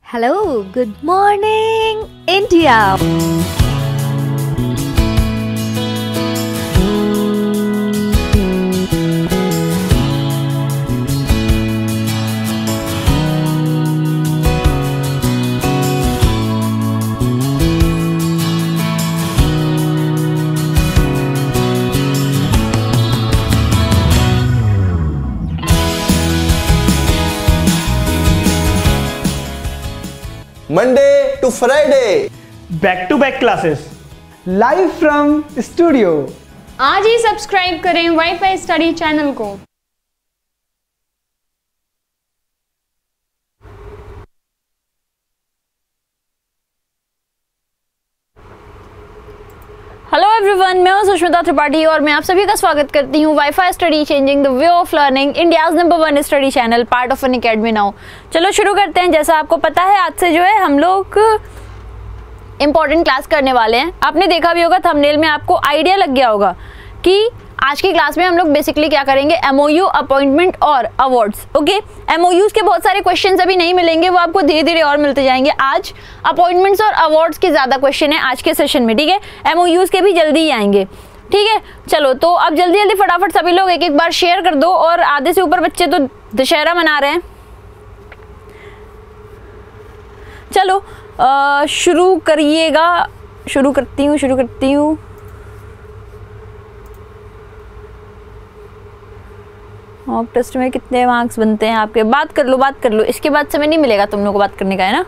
Hello, good morning, India. Monday to Friday, back to back classes live from studio. आज ही subscribe करें wifi study channel को। Hello everyone, मैं हूं सुष्मिता त्रिपाठी और मैं आप सभी का स्वागत करती हूं wifi study changing the way of learning, India's number 1 study channel, part of an academy now. चलो शुरू करते हैं। जैसा आपको पता है, आज से जो है हम लोग इम्पॉर्टेंट क्लास करने वाले हैं। आपने देखा भी होगा, थंबनेल में आपको आइडिया लग गया होगा कि आज की क्लास में हम लोग बेसिकली क्या करेंगे, एमओयू, अपॉइंटमेंट और अवार्ड्स। ओके, एमओयूज के बहुत सारे क्वेश्चंस अभी नहीं मिलेंगे, वो आपको धीरे धीरे और मिलते जाएंगे। आज अपॉइंटमेंट्स और अवार्ड्स के ज्यादा क्वेश्चन है आज के सेशन में, ठीक है। एमओयूज के भी जल्दी ही आएंगे, ठीक है। चलो, तो अब जल्दी जल्दी फटाफट सभी लोग एक एक बार शेयर कर दो। और आधे से ऊपर बच्चे तो दशहरा मना रहे हैं। चलो शुरू करिएगा। शुरू करती हूँ। मॉक टेस्ट में कितने मार्क्स बनते हैं आपके? बात कर लो। इसके बाद समय नहीं मिलेगा तुम लोगों को बात करने का, है ना।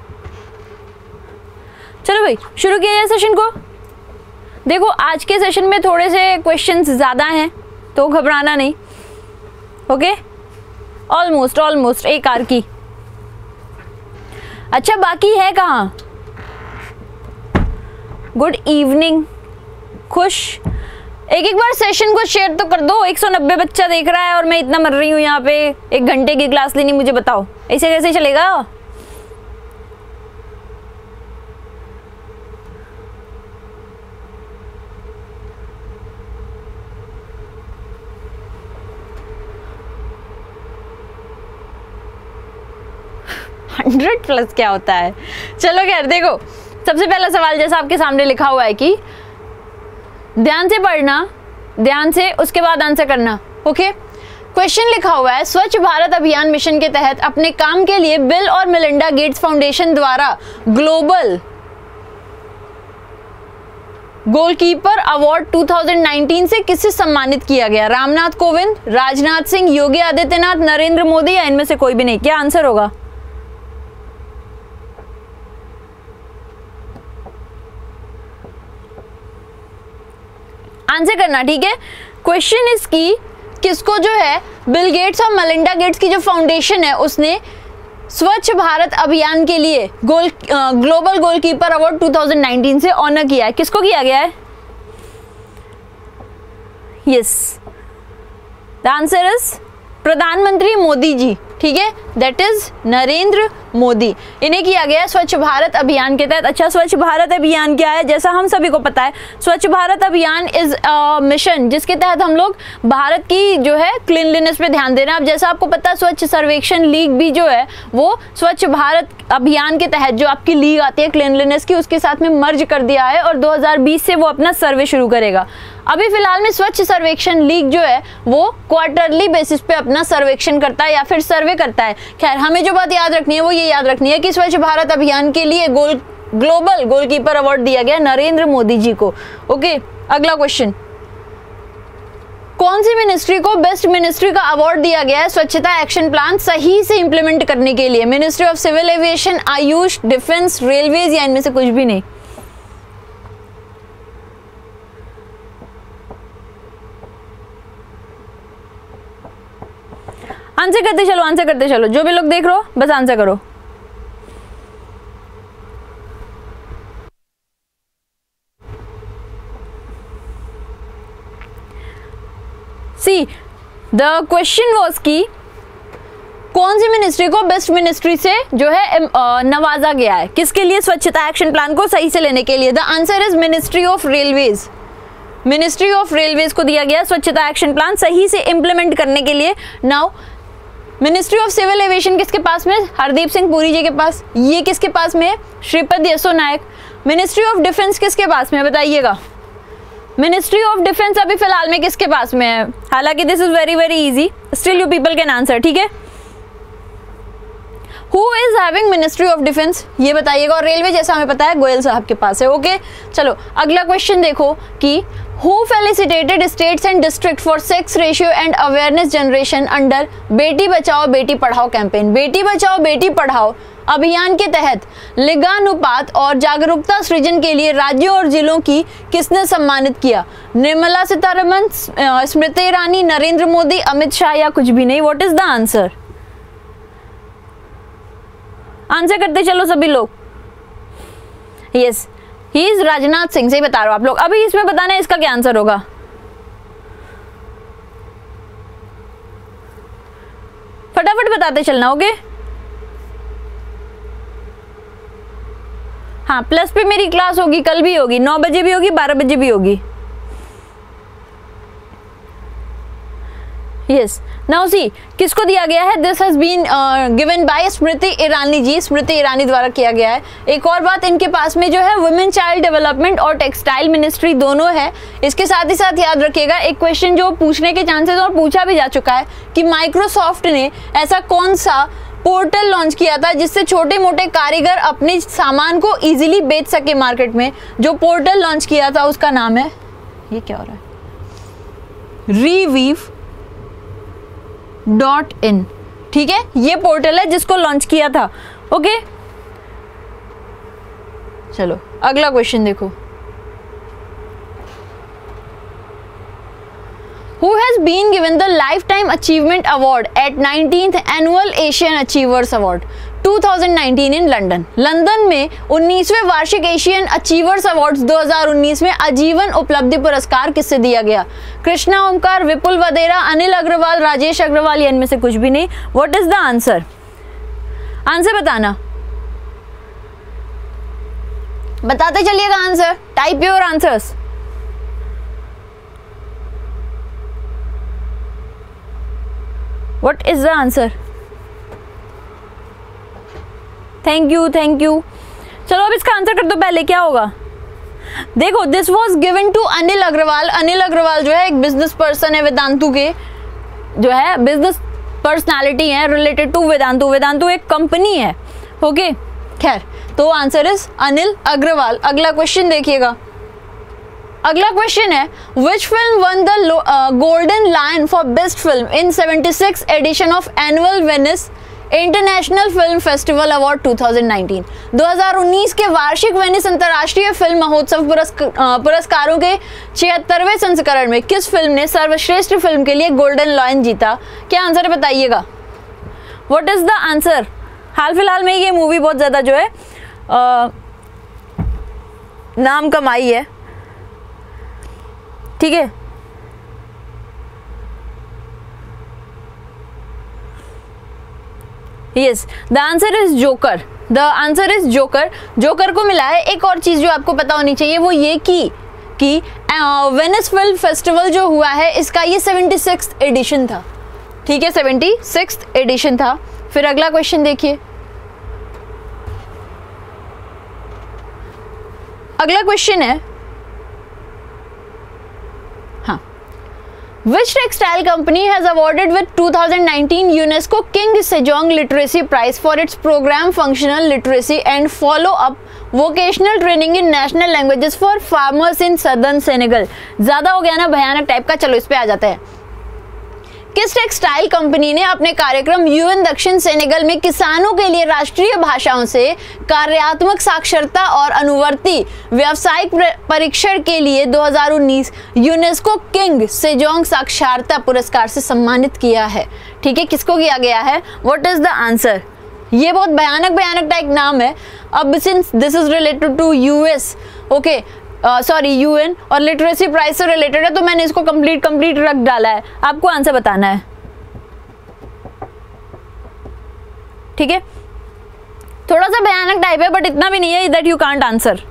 चलो भाई, शुरू किया जाए सेशन को। देखो, आज के सेशन में थोड़े से क्वेश्चंस ज्यादा हैं, तो घबराना नहीं। ओके, ऑलमोस्ट एक आर की। अच्छा, बाकी है कहाँ? गुड इवनिंग, खुश। एक बार सेशन को शेयर तो कर दो। 190 बच्चा देख रहा है और मैं इतना मर रही हूँ यहाँ पे 1 घंटे की क्लास लेनी। मुझे बताओ, ऐसे कैसे चलेगा? $100+ क्या होता है? चलो खैर, देखो, सबसे पहला सवाल जैसा आपके सामने लिखा हुआ है कि ध्यान से पढ़ना, ध्यान से, उसके बाद आंसर करना। ओके, क्वेश्चन लिखा हुआ है, स्वच्छ भारत अभियान मिशन के तहत अपने काम के लिए बिल और मेलिंडा गेट्स फाउंडेशन द्वारा ग्लोबल गोलकीपर अवार्ड 2019 से किसे सम्मानित किया गया? रामनाथ कोविंद, राजनाथ सिंह, योगी आदित्यनाथ, नरेंद्र मोदी, या इनमें से कोई भी नहीं? क्या आंसर होगा? आंसर करना, ठीक है। क्वेश्चन इज की किसको जो है बिल गेट्स और मेलिंडा गेट्स की जो फाउंडेशन है उसने स्वच्छ भारत अभियान के लिए ग्लोबल गोलकीपर अवार्ड 2019 से ऑनर किया है। किसको किया गया है? यस, द आंसर इज प्रधानमंत्री मोदी जी, ठीक है। दैट इज नरेंद्र मोदी, इन्हें किया गया स्वच्छ भारत अभियान के तहत। अच्छा, स्वच्छ भारत अभियान क्या है? जैसा हम सभी को पता है, स्वच्छ भारत अभियान इज मिशन जिसके तहत हम लोग भारत की जो है क्लीनलीनेस पे ध्यान दे रहे हैं। अब जैसा आपको पता है, स्वच्छ सर्वेक्षण लीग भी जो है वो स्वच्छ भारत अभियान के तहत जो आपकी लीग आती है क्लीनलीनेस की, उसके साथ में मर्ज कर दिया है और 2020 से वो अपना सर्वे शुरू करेगा। अभी फिलहाल में स्वच्छ सर्वेक्षण लीग जो है वो क्वार्टरली बेसिस पे अपना सर्वेक्षण करता है या फिर सर्वे करता है। खैर, हमें जो बात याद रखनी है वो ये याद रखनी है कि स्वच्छ भारत अभियान के लिए ग्लोबल गोलकीपर अवार्ड दिया गया नरेंद्र मोदी जी को। ओके, अगला क्वेश्चन, कौन सी मिनिस्ट्री को बेस्ट मिनिस्ट्री का अवार्ड दिया गया है स्वच्छता एक्शन प्लान सही से इंप्लीमेंट करने के लिए? Ministry of civil aviation, AYUSH, defence, railways, या इनमें से कुछ भी नहीं? आंसर करते चलो। जो भी लोग देख रहे हो बस आंसर करो। सी, द क्वेश्चन वाज कि कौन सी मिनिस्ट्री को बेस्ट मिनिस्ट्री से जो है नवाजा गया है, किसके लिए? स्वच्छता एक्शन प्लान को सही से लेने के लिए। The answer is ministry of railways. Ministry of railways को दिया गया स्वच्छता एक्शन प्लान सही से इंप्लीमेंट करने के लिए। Now ministry of civil aviation किसके पास में? हरदीप सिंह पुरी जी के पास। ये किसके पास में है? Shripad Yesso Naik. Ministry of defence किसके पास में है बताइएगा? मिनिस्ट्री ऑफ डिफेंस अभी फिलहाल में किसके पास में है? हालांकि this is very very easy, still you people can answer, ठीक है। Who is having ministry of defence ये बताइएगा। और रेलवे जैसा हमें पता है गोयल साहब के पास है। ओके चलो अगला क्वेश्चन देखो कि who felicitated states and district for sex ratio and awareness generation under Beti Bachao Beti Padhao campaign. बेटी बचाओ बेटी पढ़ाओ अभियान के तहत लिंगानुपात और जागरूकता सृजन के लिए राज्यों और जिलों की किसने सम्मानित किया? निर्मला सीतारमण, स्मृति ईरानी, नरेंद्र मोदी, अमित शाह या कुछ भी नहीं? What is the answer? Answer करते चलो सभी लोग। Yes he is Rajnath Singh, सही बता रहे हो आप लोग। अभी इसमें बताना है इसका क्या आंसर होगा। फटाफट बताते चलना, ओके। हाँ प्लस पे मेरी क्लास होगी, कल भी होगी, 9 बजे भी होगी, 12 बजे भी होगी। यस नाउ सी किसको दिया गया है? This has been given by Smriti Irani ji, Smriti Irani द्वारा किया गया है। एक और बात इनके पास में जो है वुमेन चाइल्ड डेवलपमेंट और टेक्सटाइल मिनिस्ट्री दोनों है। इसके साथ ही साथ याद रखिएगा एक क्वेश्चन जो पूछने के चांसेस और पूछा भी जा चुका है कि माइक्रोसॉफ्ट ने ऐसा कौन सा पोर्टल लॉन्च किया था जिससे छोटे मोटे कारीगर अपने सामान को इजीली बेच सके मार्केट में। जो पोर्टल लॉन्च किया था उसका नाम है, ये क्या हो रहा है, reweave.in, ठीक है। ये पोर्टल है जिसको लॉन्च किया था। ओके चलो अगला क्वेश्चन देखो। Who has been given the Lifetime Achievement Award at 19th Annual Asian Achievers Award 2019 in London? London में 19वें वार्षिक एशियन अचीवर्स अवार्ड्स 2019 में आजीवन उपलब्धि पुरस्कार किससे दिया गया? कृष्णा ओमकार, विपुल वदेरा, अनिल अग्रवाल, राजेश अग्रवाल या इनमें से कुछ भी नहीं? What is the answer? Answer बताना, बताते चलिएगा answer. Type your answers. What is the answer? Thank you, thank you. चलो अब इसका आंसर कर दो पहले, क्या होगा? देखो this was given to Anil Agarwal. Anil Agarwal जो है एक बिजनेस पर्सन है, वेदांतु के जो है बिजनेस पर्सनालिटी है रिलेटेड टू वेदांतु। वेदांतु एक कंपनी है। ओके खैर तो आंसर इज अनिल अग्रवाल। अगला क्वेश्चन देखिएगा। अगला क्वेश्चन है which film won the Golden Lion for best film in 76 edition of annual Venice international film festival award 2019? 2019 के वार्षिक वेनिस अंतर्राष्ट्रीय फिल्म महोत्सव पुरस्कारों के 76वें संस्करण में किस फिल्म ने सर्वश्रेष्ठ फिल्म के लिए गोल्डन लायन जीता? क्या आंसर है बताइएगा। What is the answer? हाल फिलहाल में ये मूवी बहुत ज्यादा जो है नाम कमाई है, ठीक है। Yes the answer is joker. The answer is joker. Joker को मिला है एक और चीज जो आपको पता होनी चाहिए, वो ये कि वेनिस फिल्म फेस्टिवल जो हुआ है इसका ये 76th एडिशन था, ठीक है, 76th एडिशन था। फिर अगला क्वेश्चन देखिए। अगला क्वेश्चन है Which textile company has awarded with 2019 UNESCO King Sejong Literacy Prize for its program functional literacy and follow-up vocational training in national languages for farmers in southern Senegal? ज्यादा हो गया ना भयानक टाइप का, चलो इस पे आ जाते हैं। किस टेक्सटाइल कंपनी ने अपने कार्यक्रम यूएन दक्षिण सेनेगल में किसानों के लिए राष्ट्रीय भाषाओं से कार्यात्मक साक्षरता और अनुवर्ती व्यावसायिक परीक्षण के लिए 2019 यूनेस्को किंग सेजोंग साक्षरता पुरस्कार से सम्मानित किया है? ठीक है, किसको किया गया है? What is the answer? ये बहुत भयानक टाइप नाम है। अब since this is related to US, okay sorry UN और लिटरेसी प्राइज से रिलेटेड है, तो मैंने इसको कंप्लीट रख डाला है। आपको आंसर बताना है, ठीक है। थोड़ा सा भयानक टाइप है बट इतना भी नहीं है दैट यू कांट आंसर।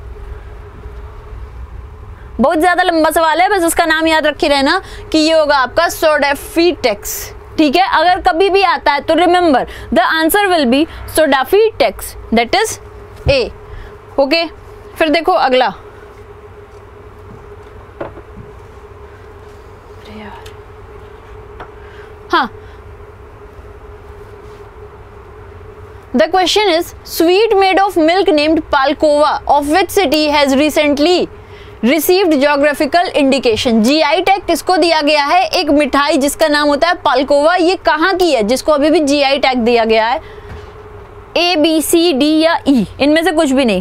बहुत ज्यादा लंबा सवाल है, बस उसका नाम याद रखी रहना कि ये होगा आपका सोडेफिटेक्स, ठीक है, अगर कभी भी आता है तो remember the answer will be सोडाफी टेक्स, दैट इज ए। ओके, फिर देखो अगला, हाँ, the question is sweet made of milk named Palkova of which city has recently received geographical indication। GI tag किसको दिया गया है? एक मिठाई जिसका नाम होता है पालकोवा, ये कहाँ की है जिसको अभी भी GI टैग दिया गया है? A, B, C, D या E, इनमें से कुछ भी नहीं।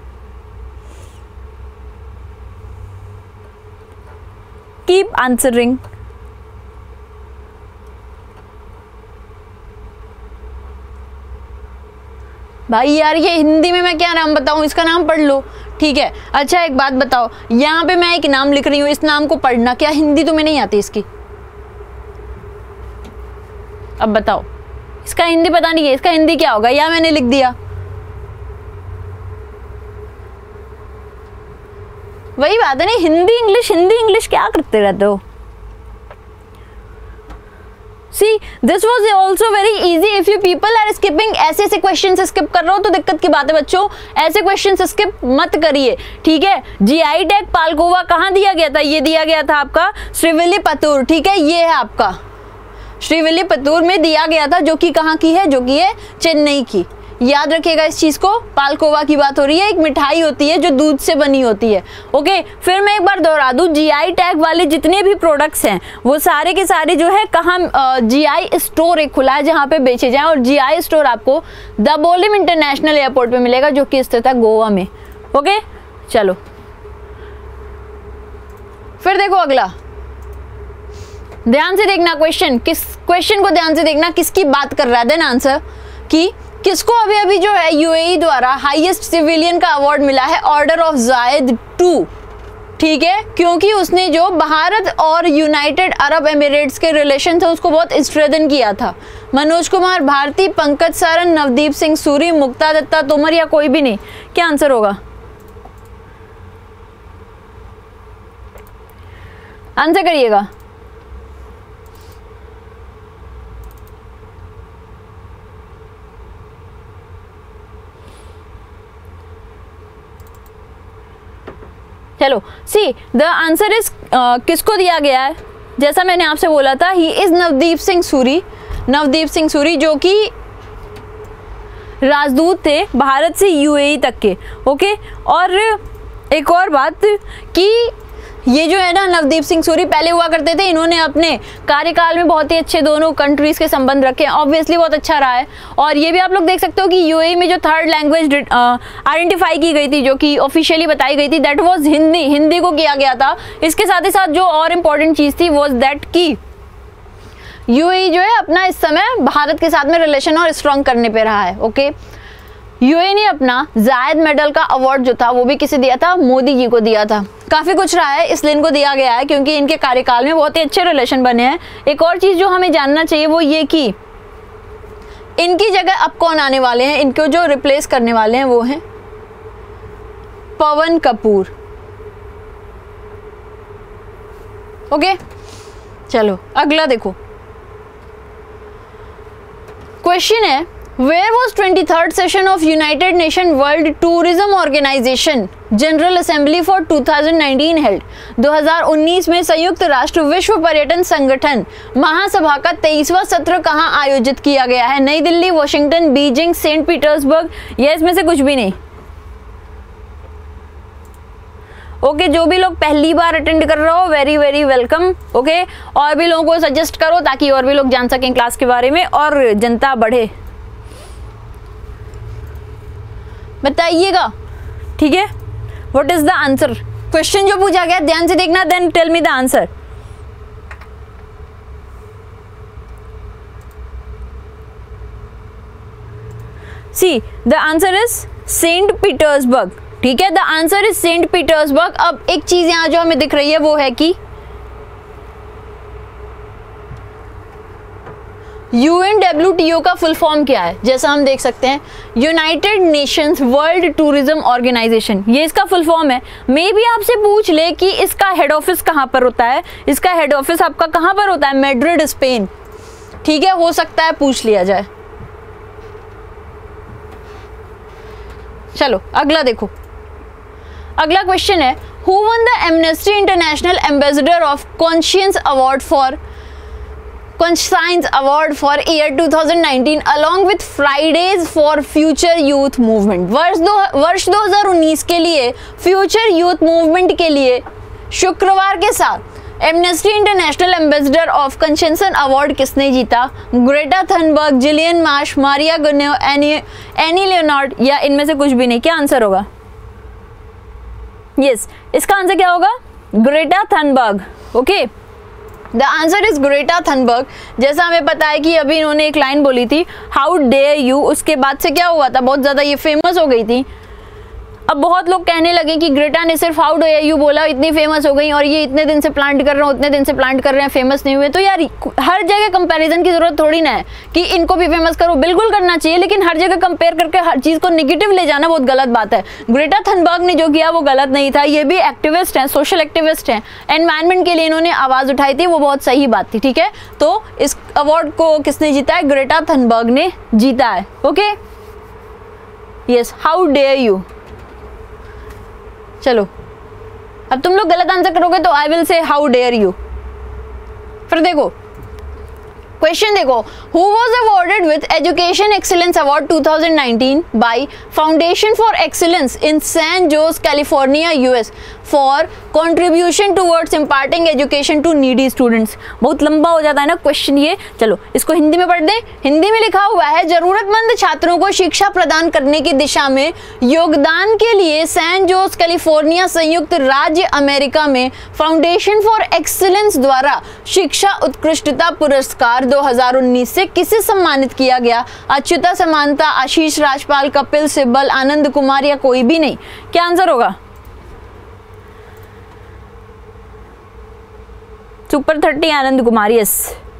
Keep answering। भाई यार ये हिंदी में मैं क्या नाम बताऊं, इसका नाम पढ़ लो, ठीक है। अच्छा एक बात बताओ, यहाँ पे मैं एक नाम लिख रही हूँ, इस नाम को पढ़ना, क्या हिंदी तुम्हें नहीं आती इसकी? अब बताओ, इसका हिंदी पता नहीं है, इसका हिंदी क्या होगा? या मैंने लिख दिया, वही बात है ना, हिंदी इंग्लिश क्या करते रहते हो? See, this was also very easy if you people are skipping, ऐसे क्वेश्चन स्किप कर रहे हो तो दिक्कत की बात है बच्चों, ऐसे क्वेश्चन स्किप मत करिए, ठीक है। GI टैग पालकोवा कहाँ दिया गया था? ये दिया गया था आपका श्रीविल्लीपुतूर, ठीक है, ये है आपका श्रीविल्लीपुतूर में दिया गया था, जो कि कहाँ की है? जो कि है चेन्नई की। याद रखिएगा इस चीज को, पालकोवा की बात हो रही है, एक मिठाई होती है जो दूध से बनी होती है। ओके, फिर मैं एक बार दोहरा दूं, GI टैग वाले जितने भी प्रोडक्ट्स हैं वो सारे के सारे जो है कहाँ, GI स्टोर एक खुला है जहाँ पे बेचे जाएं, और GI स्टोर आपको दाबोलिम इंटरनेशनल एयरपोर्ट पे मिलेगा जो कि स्थित है गोवा में। ओके चलो, फिर देखो अगला, ध्यान से देखना क्वेश्चन, क्वेश्चन को ध्यान से देखना, किसकी बात कर रहा है? देन आंसर कि किसको अभी अभी जो है UAE द्वारा हाईएस्ट सिविलियन का अवार्ड मिला है, ऑर्डर ऑफ जायद 2, ठीक है, क्योंकि उसने जो भारत और यूनाइटेड अरब एमिरेट्स के रिलेशन थे उसको बहुत स्ट्रेंथन किया था। मनोज कुमार भारती, पंकज सारन, नवदीप सिंह सूरी, मुक्ता दत्ता तोमर या कोई भी नहीं? क्या आंसर होगा? आंसर करिएगा। चलो सी द आंसर इज, किसको दिया गया है? जैसा मैंने आपसे बोला था, ही इज नवदीप सिंह सूरी जो कि राजदूत थे भारत से UAE तक के। ओके, और एक और बात कि ये जो है ना नवदीप सिंह सूरी पहले हुआ करते थे, इन्होंने अपने कार्यकाल में बहुत ही अच्छे दोनों कंट्रीज के संबंध रखे हैं, ऑब्वियसली बहुत अच्छा रहा है। और ये भी आप लोग देख सकते हो कि UAE में जो थर्ड लैंग्वेज आइडेंटिफाई की गई थी, जो कि ऑफिशियली बताई गई थी, दैट वाज हिंदी को किया गया था। इसके साथ ही साथ जो और इम्पोर्टेंट चीज थी वो दैट की UAE जो है अपना इस समय भारत के साथ में रिलेशन और स्ट्रॉन्ग करने पे रहा है। ओके, UAE ने अपना जायद मेडल का अवार्ड जो था वो भी किसे दिया था? मोदी जी को दिया था। काफी कुछ रहा है इसलिए इनको दिया गया है, क्योंकि इनके कार्यकाल में बहुत ही अच्छे रिलेशन बने हैं। एक और चीज जो हमें जानना चाहिए वो ये कि इनकी जगह अब कौन आने वाले हैं, इनको जो रिप्लेस करने वाले हैं वो हैं पवन कपूर। ओके चलो अगला देखो, क्वेश्चन है Where was 23rd session of United Nations World Tourism Organization General Assembly for 2019 held? 2019 में संयुक्त राष्ट्र विश्व पर्यटन संगठन महासभा का 23वां सत्र कहाँ आयोजित किया गया है? New Delhi, Washington, Beijing, Saint Petersburg या इसमें से कुछ भी नहीं? ओके, जो भी लोग पहली बार अटेंड कर रहे हो वेरी वेरी वेलकम। ओके, और भी लोगों को सजेस्ट करो ताकि और भी लोग जान सकें क्लास के बारे में और जनता बढ़े। बताइएगा, ठीक है, what is the answer? Question जो पूछा गया ध्यान से देखना, then tell me the answer. See the answer is Saint Petersburg, ठीक है, the answer is Saint Petersburg. अब एक चीज यहां जो हमें दिख रही है वो है कि UNWTO का फुल फॉर्म क्या है? जैसा हम देख सकते हैं United Nations World Tourism Organization, ये इसका फुल फॉर्म है। मे भी आपसे पूछ ले कि इसका हेड ऑफिस कहाँ पर होता है, इसका हेड ऑफिस आपका कहाँ पर होता है? Madrid, Spain. ठीक है, हो सकता है पूछ लिया जाए। चलो अगला देखो, अगला क्वेश्चन है, who won the Amnesty International Ambassador of Conscience award for Conscience Award for year 2019 along with Fridays for Future Youth Movement। वर्ष 2019 के लिए फ्यूचर यूथ मूवमेंट के लिए शुक्रवार के साथ Amnesty International Ambassador of Conscience award किसने जीता? Greta Thunberg, Jillian Marsh, Maria Gunev, Annie Leonard या इनमें से कुछ भी नहीं? क्या आंसर होगा? यस, इसका आंसर क्या होगा? Greta Thunberg. Okay, the answer is Greta Thunberg. जैसा हमें पता है कि अभी इन्होंने एक लाइन बोली थी, हाउ डेयर यू, उसके बाद से क्या हुआ था, बहुत ज़्यादा ये फेमस हो गई थी। अब बहुत लोग कहने लगे कि ग्रेटा ने सिर्फ हाउ डेयर यू बोला, इतनी फेमस हो गई, और ये इतने दिन से प्लांट कर रहे हैं, उतने दिन से प्लांट कर रहे हैं, फेमस नहीं हुए। तो यार हर जगह कंपैरिजन की जरूरत थोड़ी ना है कि इनको भी फेमस करो, बिल्कुल करना चाहिए, लेकिन हर जगह कंपेयर करके हर चीज़ को नेगेटिव ले जाना बहुत गलत बात है। ग्रेटा थनबर्ग ने जो किया वो गलत नहीं था, ये भी एक्टिविस्ट हैं, सोशल एक्टिविस्ट हैं, एनवायरनमेंट के लिए इन्होंने आवाज़ उठाई थी, वो बहुत सही बात थी। ठीक है, तो इस अवार्ड को किसने जीता है? ग्रेटा थनबर्ग ने जीता है। Okay, yes, how dare you. चलो अब तुम लोग गलत आंसर करोगे तो I will say how dare you. फिर देखो क्वेश्चन, देखो, who was awarded with education excellence award 2019 by foundation for excellence in San Jose California US for contribution towards imparting education to needy students. बहुत लंबा हो जाता है ना question ये, चलो इसको हिंदी में पढ़ दें। हिंदी में लिखा हुआ है, जरूरतमंद छात्रों को शिक्षा प्रदान करने की दिशा में योगदान के लिए सैन जोस कैलिफोर्निया संयुक्त राज्य अमेरिका में फाउंडेशन फॉर एक्सीलेंस द्वारा शिक्षा उत्कृष्टता पुरस्कार 2019 से किसे सम्मानित किया गया? अच्युता समानता, आशीष राजपाल, कपिल सिब्बल, आनंद कुमार या कोई भी नहीं? क्या आंसर होगा? Super 30 Anand Kumar. Yes,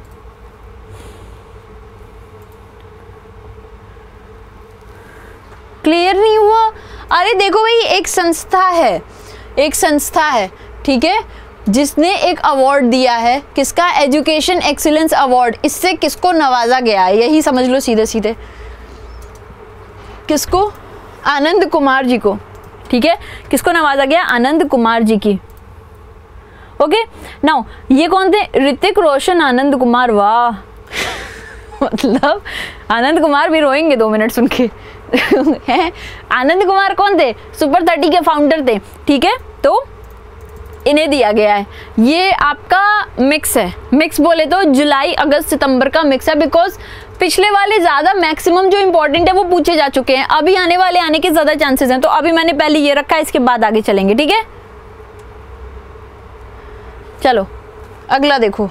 clear नहीं हुआ? अरे देखो भाई, एक संस्था है, एक संस्था है, ठीक है, जिसने एक अवार्ड दिया है, किसका? Education excellence award. इससे किसको नवाजा गया है? यही समझ लो सीधे सीधे, किसको? आनंद कुमार जी को। ठीक है, किसको नवाजा गया? आनंद कुमार जी की। ओके, नाउ ये कौन थे? ऋतिक रोशन, आनंद कुमार। वाह मतलब आनंद कुमार भी रोएंगे 2 मिनट सुन के। आनंद कुमार कौन थे? सुपर 30 के फाउंडर थे। ठीक है, तो इन्हें दिया गया है। ये आपका मिक्स है, मिक्स बोले तो जुलाई अगस्त सितंबर का मिक्स है, बिकॉज पिछले वाले ज़्यादा मैक्सिमम जो इंपॉर्टेंट है वो पूछे जा चुके हैं, अभी आने वाले आने के ज़्यादा चांसेस हैं, तो अभी मैंने पहले ये रखा है, इसके बाद आगे चलेंगे। ठीक है, चलो अगला देखो,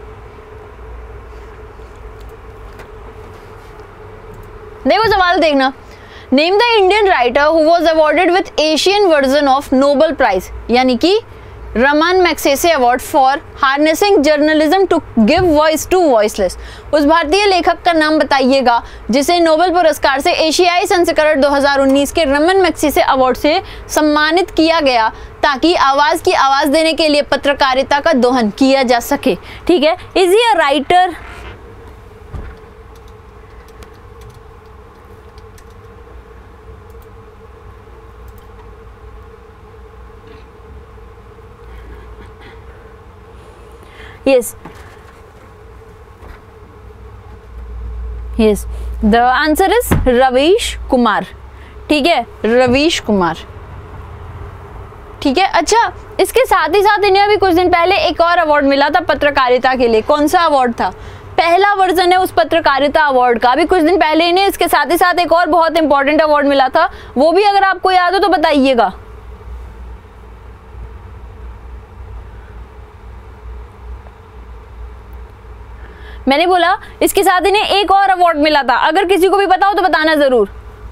देखो सवाल देखना। Name the Indian writer who was awarded with Asian version of Nobel prize, यानी कि Ramon Magsaysay award for harnessing journalism to give voice to voiceless. उस भारतीय लेखक का नाम बताइएगा जिसे नोबेल पुरस्कार से एशियाई संस्करण 2019 के रमन मैग्सेसे अवार्ड से सम्मानित किया गया, ताकि आवाज़ की आवाज़ देने के लिए पत्रकारिता का दोहन किया जा सके। ठीक है, is he a writer? Yes, yes, the answer is Ravish Kumar. ठीक है, रवीश कुमार। ठीक है, अच्छा इसके साथ ही साथ इन्हें अभी कुछ दिन पहले एक और अवार्ड मिला था पत्रकारिता के लिए। कौन सा अवार्ड था? पहला वर्जन है उस पत्रकारिता अवार्ड का। अभी कुछ दिन पहले इन्हें इसके साथ ही साथ एक और बहुत इंपॉर्टेंट अवार्ड मिला था, वो भी अगर आपको याद हो तो बताइएगा। मैंने बोला इसके साथ इन्हें एक और अवार्ड मिला था, अगर किसी को भी पता हो तो बताना जरूर।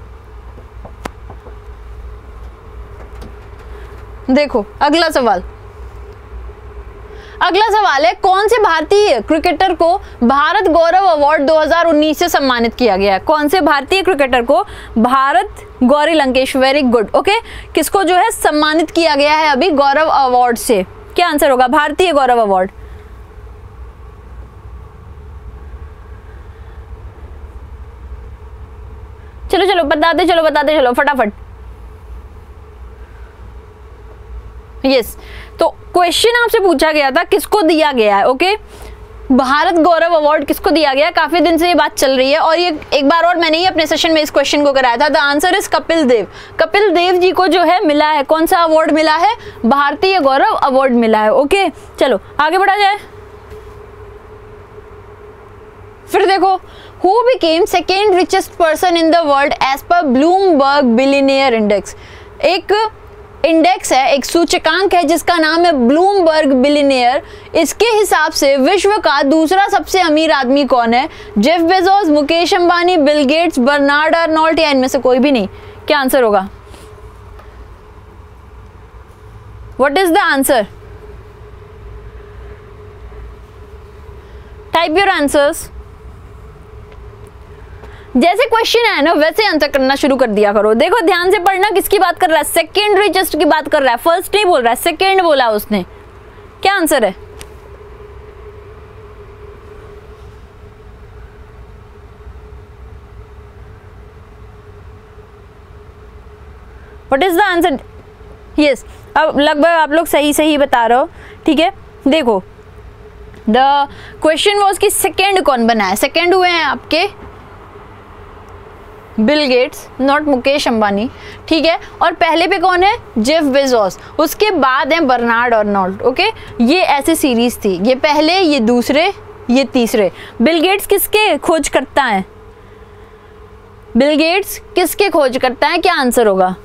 देखो अगला सवाल, अगला सवाल है, कौन से भारतीय क्रिकेटर को भारत गौरव अवार्ड 2019 से सम्मानित किया गया है? कौन से भारतीय क्रिकेटर को Bharat Gauri Lankesh, very good. Okay, किसको जो है सम्मानित किया गया है अभी गौरव अवार्ड से? क्या आंसर होगा? भारतीय गौरव अवार्ड। चलो चलो बताते चलो फटाफट। यस, तो क्वेश्चन आपसे पूछा गया था किसको दिया गया है, ओके, भारत गौरव अवार्ड किसको दिया गया। काफी दिन से ये बात चल रही है और ये एक बार और मैंने ही अपने सेशन में इस क्वेश्चन को कराया था। The answer is Kapil Dev. Kapil Dev ji को जो है मिला है, कौन सा अवार्ड मिला है, भारतीय गौरव अवार्ड मिला है। ओके चलो आगे बढ़ा जाए। फिर देखो, who became second richest person in the world as per Bloomberg billionaire index. एक इंडेक्स है, एक सूचकांक है जिसका नाम है ब्लूमबर्ग बिलियनियर। इसके हिसाब से विश्व का दूसरा सबसे अमीर आदमी कौन है। Jeff Bezos, Mukesh Ambani, Bill Gates, Bernard Arnault या इनमें से कोई भी नहीं। क्या आंसर होगा? What is the answer? Type your answers. जैसे क्वेश्चन है ना वैसे आंसर करना शुरू कर दिया करो। देखो ध्यान से पढ़ना, किसकी बात कर रहा है, सेकेंड रिचेस्ट की बात कर रहा है, फर्स्ट नहीं बोल रहा है, सेकेंड बोला उसने। क्या आंसर है? What is the answer? Yes, अब लगभग आप लोग सही बता रहे हो, ठीक है। देखो द क्वेश्चन वाज कि सेकेंड कौन बना है। सेकेंड हुए हैं आपके Bill Gates, not Mukesh Ambani, ठीक है। और पहले पे कौन है? Jeff Bezos. उसके बाद है बर्नार्ड अर्नोल्ट। ओके, ये ऐसे सीरीज थी, ये पहले, ये दूसरे, ये तीसरे। बिल गेट्स किसके खोज करता है? बिल गेट्स किसके खोज करता है? क्या आंसर होगा?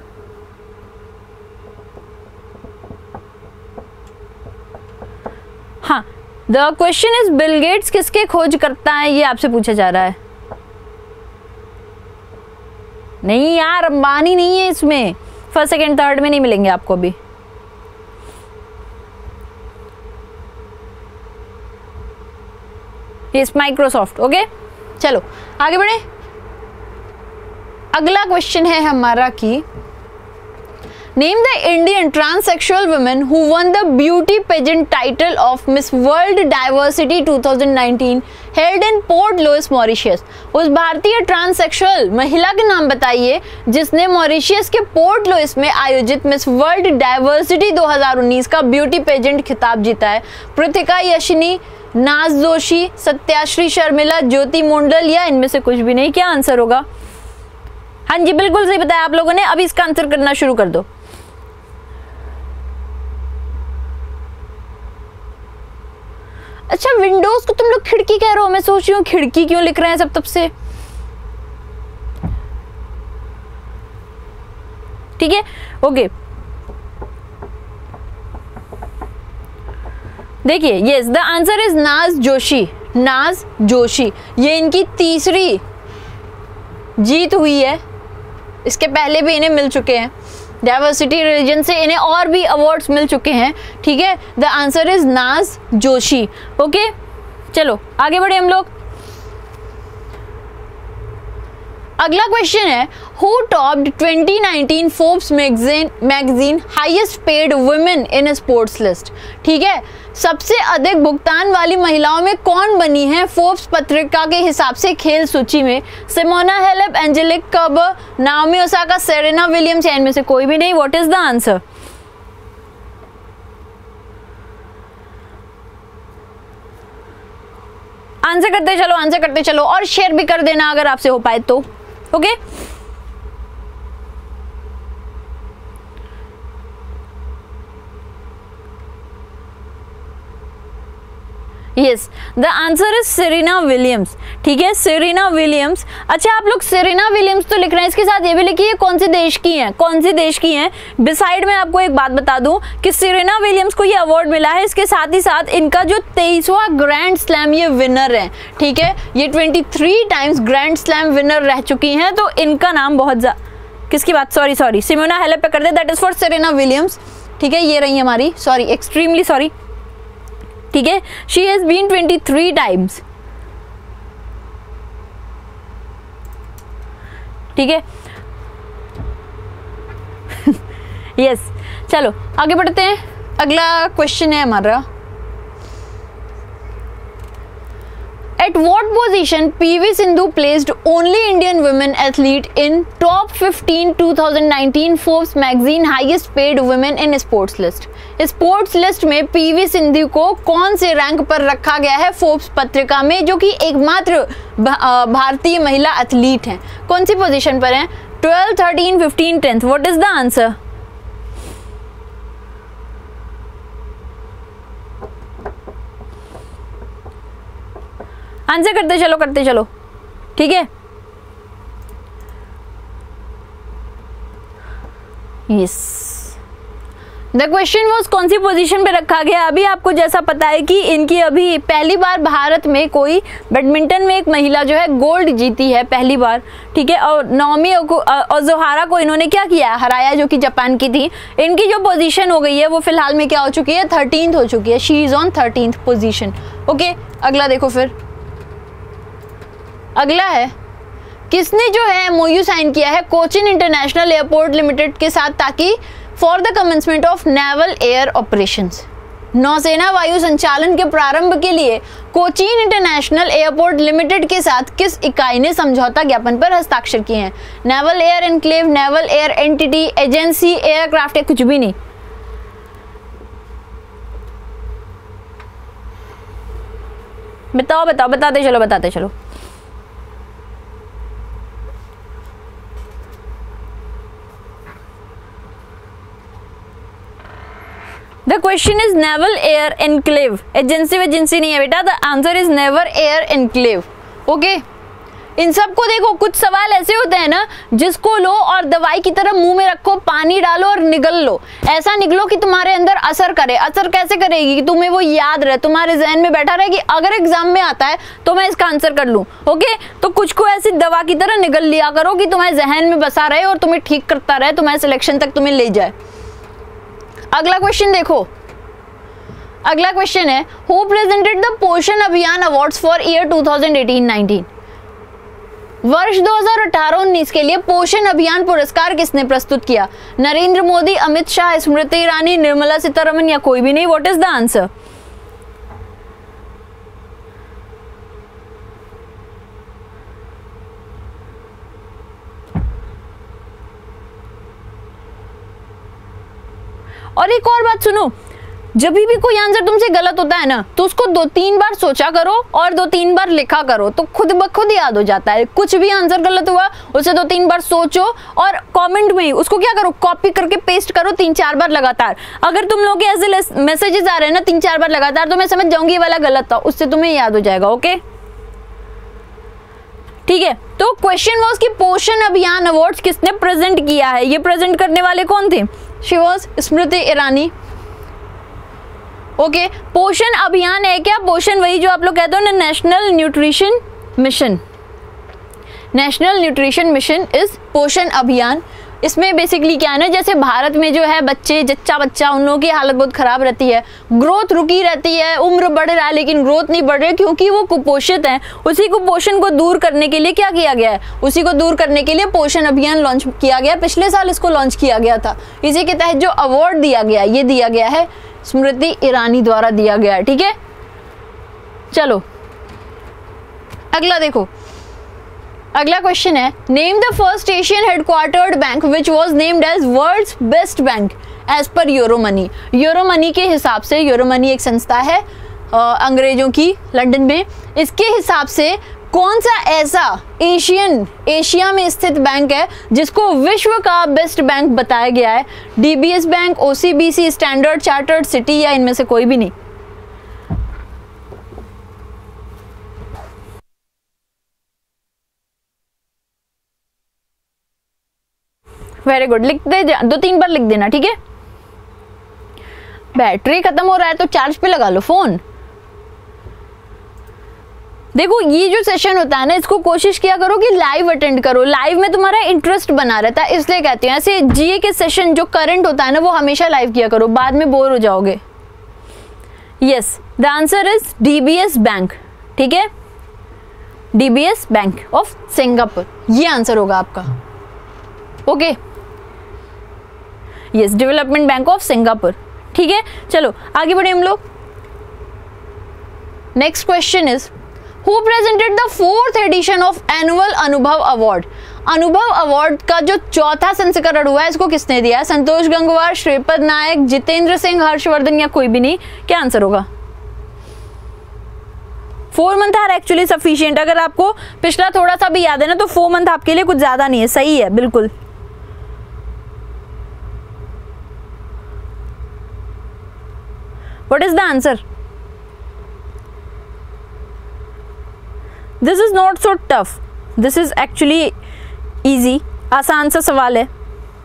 हाँ, the question is Bill Gates किसके खोज करता है, ये आपसे पूछा जा रहा है। नहीं यार, अंबानी नहीं है इसमें, फर्स्ट सेकंड थर्ड में नहीं मिलेंगे आपको अभी। Yes, Microsoft. ओके चलो आगे बढ़े। अगला क्वेश्चन है हमारा कि name the Indian transsexual women who won the beauty pageant title of Miss World Diversity 2019 held in Port Louis Mauritius. उस भारतीय ट्रांससेक्सुअल महिला के नाम बताइए जिसने मॉरिशियस के पोर्ट लुइस में आयोजित मिस वर्ल्ड डाइवर्सिटी 2019 का ब्यूटी पेजेंट खिताब जीता है। पृथिका यशिनी, नाज जोशी, सत्याश्री शर्मिला, ज्योति मुंडल या इनमें से कुछ भी नहीं। क्या आंसर होगा? हाँ जी, बिल्कुल सही बताया आप लोगों ने। अब इसका आंसर करना शुरू कर दो। अच्छा, विंडोज को तुम लोग खिड़की कह रहे हो, मैं सोच रही हूँ खिड़की क्यों लिख रहे हैं सब तब से। ठीक है, ओके। देखिए, यस, द आंसर इज नाज जोशी। नाज जोशी, ये इनकी तीसरी जीत हुई है। इसके पहले भी इन्हें मिल चुके हैं डाइवर्सिटी रिलीजन से, इन्हें और भी अवार्ड्स मिल चुके हैं। ठीक है, द आंसर इज नाज जोशी। ओके चलो आगे बढ़े हम लोग। अगला क्वेश्चन है, who topped 2019 Forbes magazine highest paid women in sports list. ठीक है, सबसे अधिक भुगतान वाली महिलाओं में कौन बनी है फोर्ब्स पत्रिका के हिसाब से खेल सूची में। Simona Halep, Angelique Kerber, Naomi Osaka, Serena Williams या इनमें से कोई भी नहीं। What is the answer? Answer करते चलो और शेयर भी कर देना अगर आपसे हो पाए तो। Okay yes, the answer is Serena Williams. ठीक है, सेरेना विलियम्स। अच्छा, आप लोग सेरेना विलियम्स तो लिख रहे हैं, इसके साथ ये भी लिखिए कौन से देश की हैं, कौन से देश की हैं। बिसाइड में आपको एक बात बता दूं कि सेरेना विलियम्स को ये अवार्ड मिला है, इसके साथ ही साथ इनका जो 23वां ग्रैंड स्लैम ये विनर है। ठीक है, ये 23 टाइम्स ग्रैंड स्लैम विनर रह चुकी हैं, तो इनका नाम बहुत किसकी बात, सॉरी सिमोना हेलेप पे कर दे, that is for Serena Williams. ठीक है, ये रही हमारी, सॉरी, एक्सट्रीमली सॉरी। ठीक है, शी हैज बीन 23 टाइम्स। ठीक है यस, चलो आगे बढ़ते हैं। अगला क्वेश्चन है हमारा, At what position PV Sindhu placed only Indian women athlete in top 15 2019 Forbes magazine highest paid women in sports list? Sports list में पीवी सिंधु को कौन से रैंक पर रखा गया है फोर्ब्स पत्रिका में, जो कि एकमात्र भारतीय महिला एथलीट हैं? कौन सी पोजीशन पर हैं? 12, 13, 15, 10. What is the answer? Answer करते चलो, ठीक है? यस, द क्वेश्चन वॉज कौन सी पोजीशन पे रखा गया। अभी आपको जैसा पता है कि इनकी अभी पहली बार भारत में कोई बैडमिंटन में एक महिला जो है गोल्ड जीती है पहली बार, ठीक है? और नाओमी ओकुहारा को इन्होंने क्या किया, हराया, जो कि जापान की थी। इनकी जो पोजीशन हो गई है वो फिलहाल में क्या हो चुकी है, 13th हो चुकी है। She is on 13th position. Okay, अगला देखो फिर। अगला है, किसने जो है एमओयू साइन किया है कोचिन इंटरनेशनल एयरपोर्ट लिमिटेड के साथ, ताकि for the commencement of naval air operations, नौसेना वायु संचालन के प्रारंभ के लिए कोचीन इंटरनेशनल एयरपोर्ट लिमिटेड के साथ किस इकाई ने समझौता ज्ञापन पर हस्ताक्षर किए हैं? Naval air enclave, naval air entity, agency, aircraft, या कुछ भी नहीं? बताते चलो। The question is naval air enclave. Agency नहीं है बेटा, the answer is naval air enclave. Okay, इन सबको देखो, कुछ सवाल ऐसे होते हैं ना जिसको लो और दवाई की तरह मुंह में रखो, पानी डालो और निगल लो। ऐसा निगलो कि तुम्हारे अंदर असर करे। असर कैसे करेगी? कि तुम्हें वो याद रहे, तुम्हारे जहन में बैठा रहे कि अगर एग्जाम में आता है तो मैं इसका आंसर कर लूं। ओके, तो कुछ को ऐसी दवा की तरह निगल लिया करो कि तुम्हारे जहन में बसा रहे और तुम्हें ठीक करता रहे, तुम्हारे सिलेक्शन तक तुम्हें ले जाए। अगला क्वेश्चन देखो। अगला क्वेश्चन है, हु प्रेजेंटेड द पोषण अभियान अवार्ड्स फॉर ईयर 2018-19? वर्ष 2018-19 के लिए पोषण अभियान पुरस्कार किसने प्रस्तुत किया? नरेंद्र मोदी, अमित शाह, स्मृति ईरानी, निर्मला सीतारमण, या कोई भी नहीं? What is the answer? और एक और बात सुनो, जब भी कोई आंसर तुमसे गलत होता है ना, तो उसको 2-3 बार सोचा करो और 2-3 बार लिखा करो, तो खुद ब खुद याद हो जाता है। कुछ भी आंसर गलत हुआ उसे 2-3 बार सोचो और कमेंट में उसको क्या करो, कॉपी करके पेस्ट करो 3-4 बार लगातार। अगर तुम लोग के ऐसे मैसेजेस आ रहे हैं ना 3-4 बार लगातार, तो मैं समझ जाऊंगी ये वाला गलत था, उससे तुम्हें याद हो जाएगा। ओके, ठीक है? तो क्वेश्चन वाज कि पोषण अभियान अवार्ड्स किसने प्रेजेंट किया है? ये प्रेजेंट करने वाले कौन थे? She was Smriti Irani. Okay, Poshan Abhiyan है क्या? पोषण वही जो आप लोग कहते हो ना, national nutrition mission. National nutrition mission is Poshan Abhiyan. इसमें बेसिकली क्या है ना, जैसे भारत में जो है बच्चे, जच्चा बच्चा, उन लोगों की हालत बहुत खराब रहती है, ग्रोथ रुकी रहती है, उम्र बढ़ रहा है लेकिन ग्रोथ नहीं बढ़ रही, क्योंकि वो कुपोषित हैं। उसी कुपोषण को दूर करने के लिए क्या किया गया है? उसी को दूर करने के लिए पोषण अभियान लॉन्च किया गया। पिछले साल इसको लॉन्च किया गया था। इसी के तहत जो अवार्ड दिया गया, ये दिया गया है स्मृति ईरानी द्वारा दिया गया है। ठीक है, चलो अगला देखो। अगला क्वेश्चन है, name the first Asian headquartered bank which was named as world's best bank as per Euromoney. Euromoney के हिसाब से, यूरो मनी एक संस्था है अंग्रेजों की लंदन में, इसके हिसाब से कौन सा ऐसा एशिया में स्थित बैंक है जिसको विश्व का बेस्ट बैंक बताया गया है? DBS bank, OCBC, Standard Chartered, Citi, या इनमें से कोई भी नहीं? वेरी गुड, लिख दे, 2-3 बार लिख देना। ठीक है, बैटरी खत्म हो रहा है तो चार्ज पे लगा लो फोन। देखो ये जो सेशन होता है ना, इसको कोशिश किया करो कि लाइव अटेंड करो। लाइव में तुम्हारा इंटरेस्ट बना रहता है, इसलिए कहती हूँ। ऐसे जीए के सेशन जो करंट होता है ना, वो हमेशा लाइव किया करो, बाद में बोर हो जाओगे। Yes, the answer is DBS bank. ठीक है, डीबीएस बैंक ऑफ सिंगापुर, ये आंसर होगा आपका। Okay, yes, development bank of Singapore. ठीक है, चलो आगे बढ़े हम लोग। Next question is, who presented the 4th edition of annual Anubhav award? Anubhav award का जो चौथा संस्करण हुआ है इसको किसने दिया? संतोष गंगवार, श्रीपद नायक, जितेंद्र सिंह, हर्षवर्धन या कोई भी नहीं? क्या आंसर होगा? 4 मंथ आर एक्चुअली सफिशिएंट। अगर आपको पिछला थोड़ा सा भी याद है ना तो 4 मंथ आपके लिए कुछ ज्यादा नहीं है। सही है बिल्कुल। What is the answer? This is not so tough, this is actually easy, आसान सा सवाल है।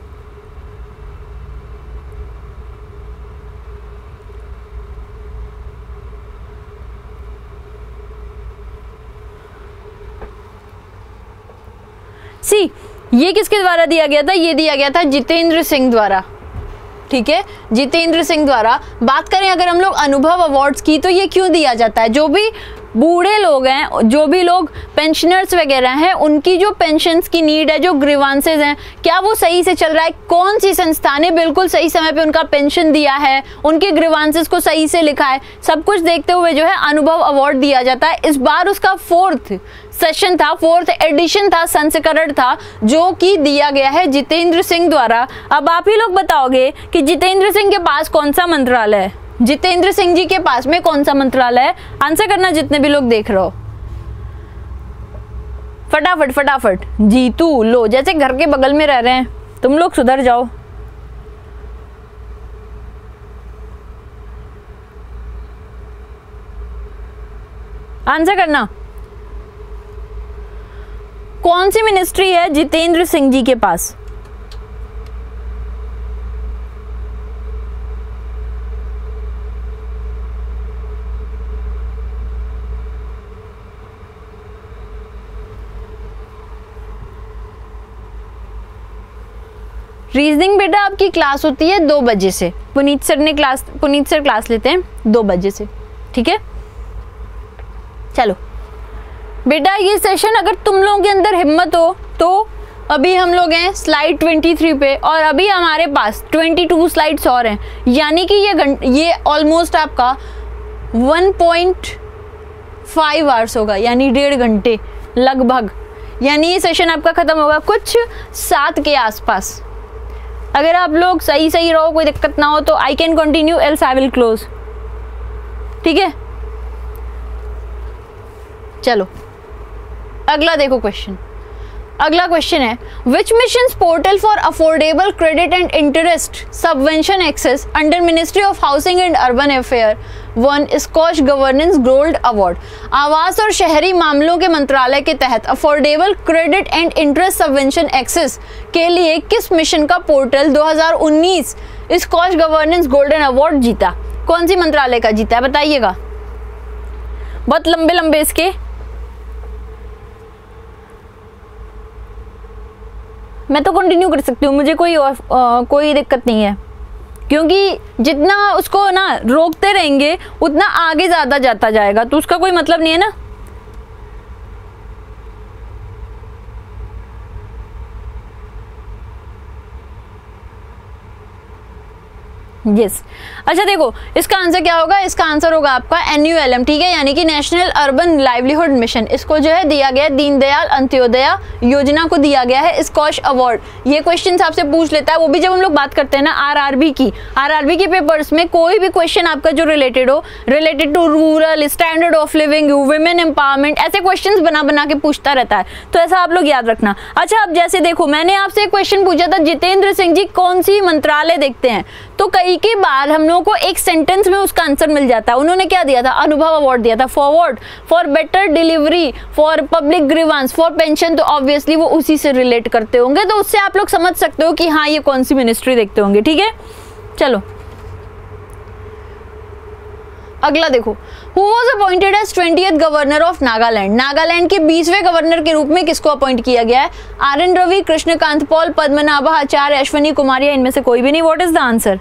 सी, ये किसके द्वारा दिया गया था? ये दिया गया था जितेंद्र सिंह द्वारा। ठीक है, जितेंद्र सिंह द्वारा। बात करें अगर हम लोग अनुभव अवार्ड्स की तो ये क्यों दिया जाता है? जो भी बूढ़े लोग हैं, जो भी लोग पेंशनर्स वगैरह हैं, उनकी जो पेंशन्स की नीड है, जो ग्रीवांसेस हैं, क्या वो सही से चल रहा है? कौन सी संस्था ने बिल्कुल सही समय पे उनका पेंशन दिया है, उनके ग्रीवांसेस को सही से लिखा है, सब कुछ देखते हुए जो है अनुभव अवार्ड दिया जाता है। इस बार उसका 4th सेशन था, 4th एडिशन था, संस्करण था, जो कि दिया गया है जितेंद्र सिंह द्वारा। अब आप ही लोग बताओगे कि जितेंद्र सिंह के पास कौन सा मंत्रालय है? जितेंद्र सिंह जी के पास में कौन सा मंत्रालय है? आंसर करना जितने भी लोग देख रहे हो, फटाफट फटाफट। जीतू, लो, जैसे घर के बगल में रह रहे हैं, तुम लोग सुधर जाओ। आंसर करना। कौन सी मिनिस्ट्री है जितेंद्र सिंह जी के पास? रीजनिंग बेटा आपकी क्लास होती है 2 बजे से। पुनीत सर क्लास लेते हैं 2 बजे से। ठीक है, चलो बेटा, ये सेशन अगर तुम लोगों के अंदर हिम्मत हो तो अभी हम लोग हैं स्लाइड 23 पे और अभी हमारे पास 22 स्लाइड्स और हैं, यानी कि ये ऑलमोस्ट आपका 1.5 आवर्स होगा, यानी 1.5 घंटे लगभग। यानी ये सेशन आपका खत्म होगा कुछ 7 के आसपास। अगर आप लोग सही रहो, कोई दिक्कत ना हो तो I can continue, else I will close. ठीक है, चलो अगला देखो क्वेश्चन। अगला क्वेश्चन है, which missions portal for affordable credit and interest subvention access under ministry of housing and urban affair won Skoch governance gold award? आवास और शहरी मामलों के मंत्रालय के तहत affordable credit and interest subvention access के लिए किस मिशन का portal 2019 Skoch governance golden award जीता? कौन सी मंत्रालय का जीता है बताइएगा। बहुत लंबे लंबे इसके। मैं तो कंटिन्यू कर सकती हूँ, मुझे कोई दिक्कत नहीं है, क्योंकि जितना उसको ना रोकते रहेंगे उतना आगे ज्यादा जाता जाएगा, तो उसका कोई मतलब नहीं है ना। यस अच्छा देखो इसका आंसर क्या होगा, इसका आंसर होगा आपका NULM, ठीक है, यानी कि नेशनल अर्बन लाइवलीहुड मिशन। इसको जो है दिया गया दीनदयाल अंत्योदय योजना को दिया गया है स्कॉच अवार्ड। ये क्वेश्चन आपसे पूछ लेता है, वो भी जब हम लोग बात करते हैं ना आरआरबी की पेपर्स में, कोई भी क्वेश्चन आपका जो related to rural, standard of living, women empowerment, ऐसे क्वेश्चन बना के पूछता रहता है, तो ऐसा आप लोग याद रखना। अच्छा अब जैसे देखो मैंने आपसे एक क्वेश्चन पूछा था, जितेंद्र सिंह जी कौन सी मंत्रालय देखते हैं, तो कई के बाद हम लोगों को एक सेंटेंस में उसका आंसर मिल जाता है। उन्होंने क्या दिया था, अनुभव अवार्ड दिया था। Forward for better delivery, for public grievance, for pension, तो ऑब्वियसली वो उसी से रिलेट करते होंगे, तो उससे आप लोग समझ सकते हो कि हाँ ये कौन सी मिनिस्ट्री देखते होंगे। ठीक है चलो अगला देखो, who was appointed as 20th governor of Nagaland? Nagaland के 20वें गवर्नर के रूप में किसको अपॉइंट किया गया है? RN रवि, कृष्णकांत पॉल, पद्मनाभा आचार्य, अश्वनी कुमार, या इनमें से कोई भी नहीं? What is the answer?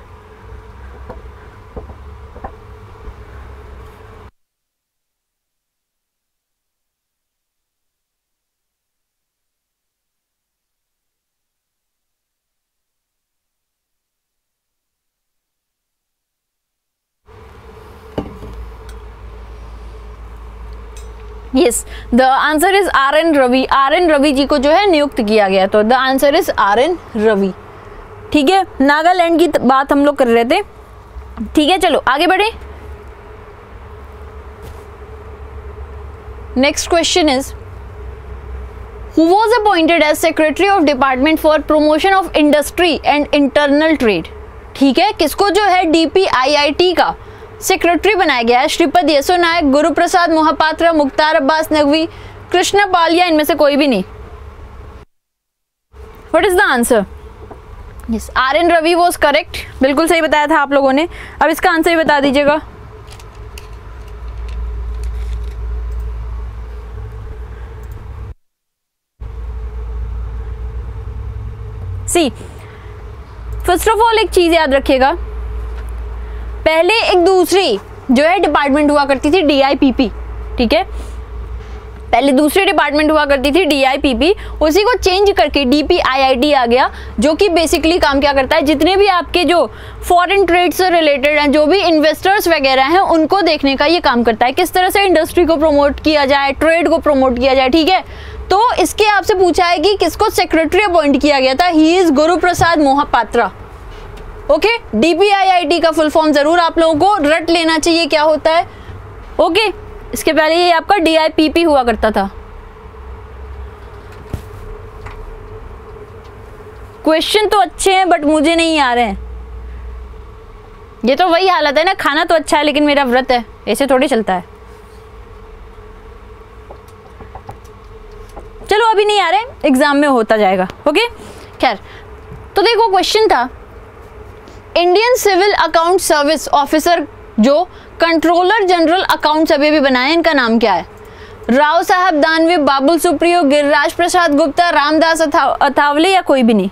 Yes, the answer is R N Ravi. R N Ravi ji को जो है नियुक्त किया गया, तो the answer is R N Ravi. ठीक है, नागालैंड की बात हम लोग कर रहे थे। ठीक है, चलो आगे बढ़े। Next question is who was appointed as secretary of department for promotion of industry and internal trade. ठीक है, किसको जो है DPIIT का सेक्रेटरी बनाया गया है? श्रीपद येसो नायक, गुरु प्रसाद मोहपात्रा, मुख्तार अब्बास नकवी, कृष्णा पाल या इनमें से कोई भी नहीं। What is the answer? Yes, R N Ravi was correct, बिल्कुल सही बताया था आप लोगों ने। अब इसका आंसर भी बता दीजिएगा। सी, फर्स्ट ऑफ ऑल एक चीज याद रखिएगा, पहले एक दूसरी जो है डिपार्टमेंट हुआ करती थी DIPP। ठीक है, पहले दूसरी डिपार्टमेंट हुआ करती थी DIPP, उसी को चेंज करके DPIIT आ गया, जो कि बेसिकली काम क्या करता है, जितने भी आपके जो फॉरेन ट्रेड से रिलेटेड हैं, जो भी इन्वेस्टर्स वगैरह हैं, उनको देखने का ये काम करता है, किस तरह से इंडस्ट्री को प्रमोट किया जाए, ट्रेड को प्रमोट किया जाए। ठीक है, तो इसके आपसे पूछा है कि किसको सेक्रेटरी अपॉइंट किया गया था? He is Guru Prasad Mohapatra. Okay, DPIIT का फुल फॉर्म जरूर आप लोगों को रट लेना चाहिए क्या होता है। ओके, इसके पहले ये आपका DIPP हुआ करता था। क्वेश्चन तो अच्छे हैं बट मुझे नहीं आ रहे हैं। ये तो वही हालत है ना, खाना तो अच्छा है लेकिन मेरा व्रत है, ऐसे थोड़ी चलता है। चलो अभी नहीं आ रहे, एग्जाम में होता जाएगा। ओके, खैर, तो देखो क्वेश्चन था, Indian civil account service officer जो कंट्रोलर जनरल अकाउंट्स अभी भी बनाए, इनका नाम क्या है? राव साहब दानवे, बाबुल सुप्रियो, गिरिराज प्रसाद गुप्ता, रामदास अथावले या कोई भी नहीं?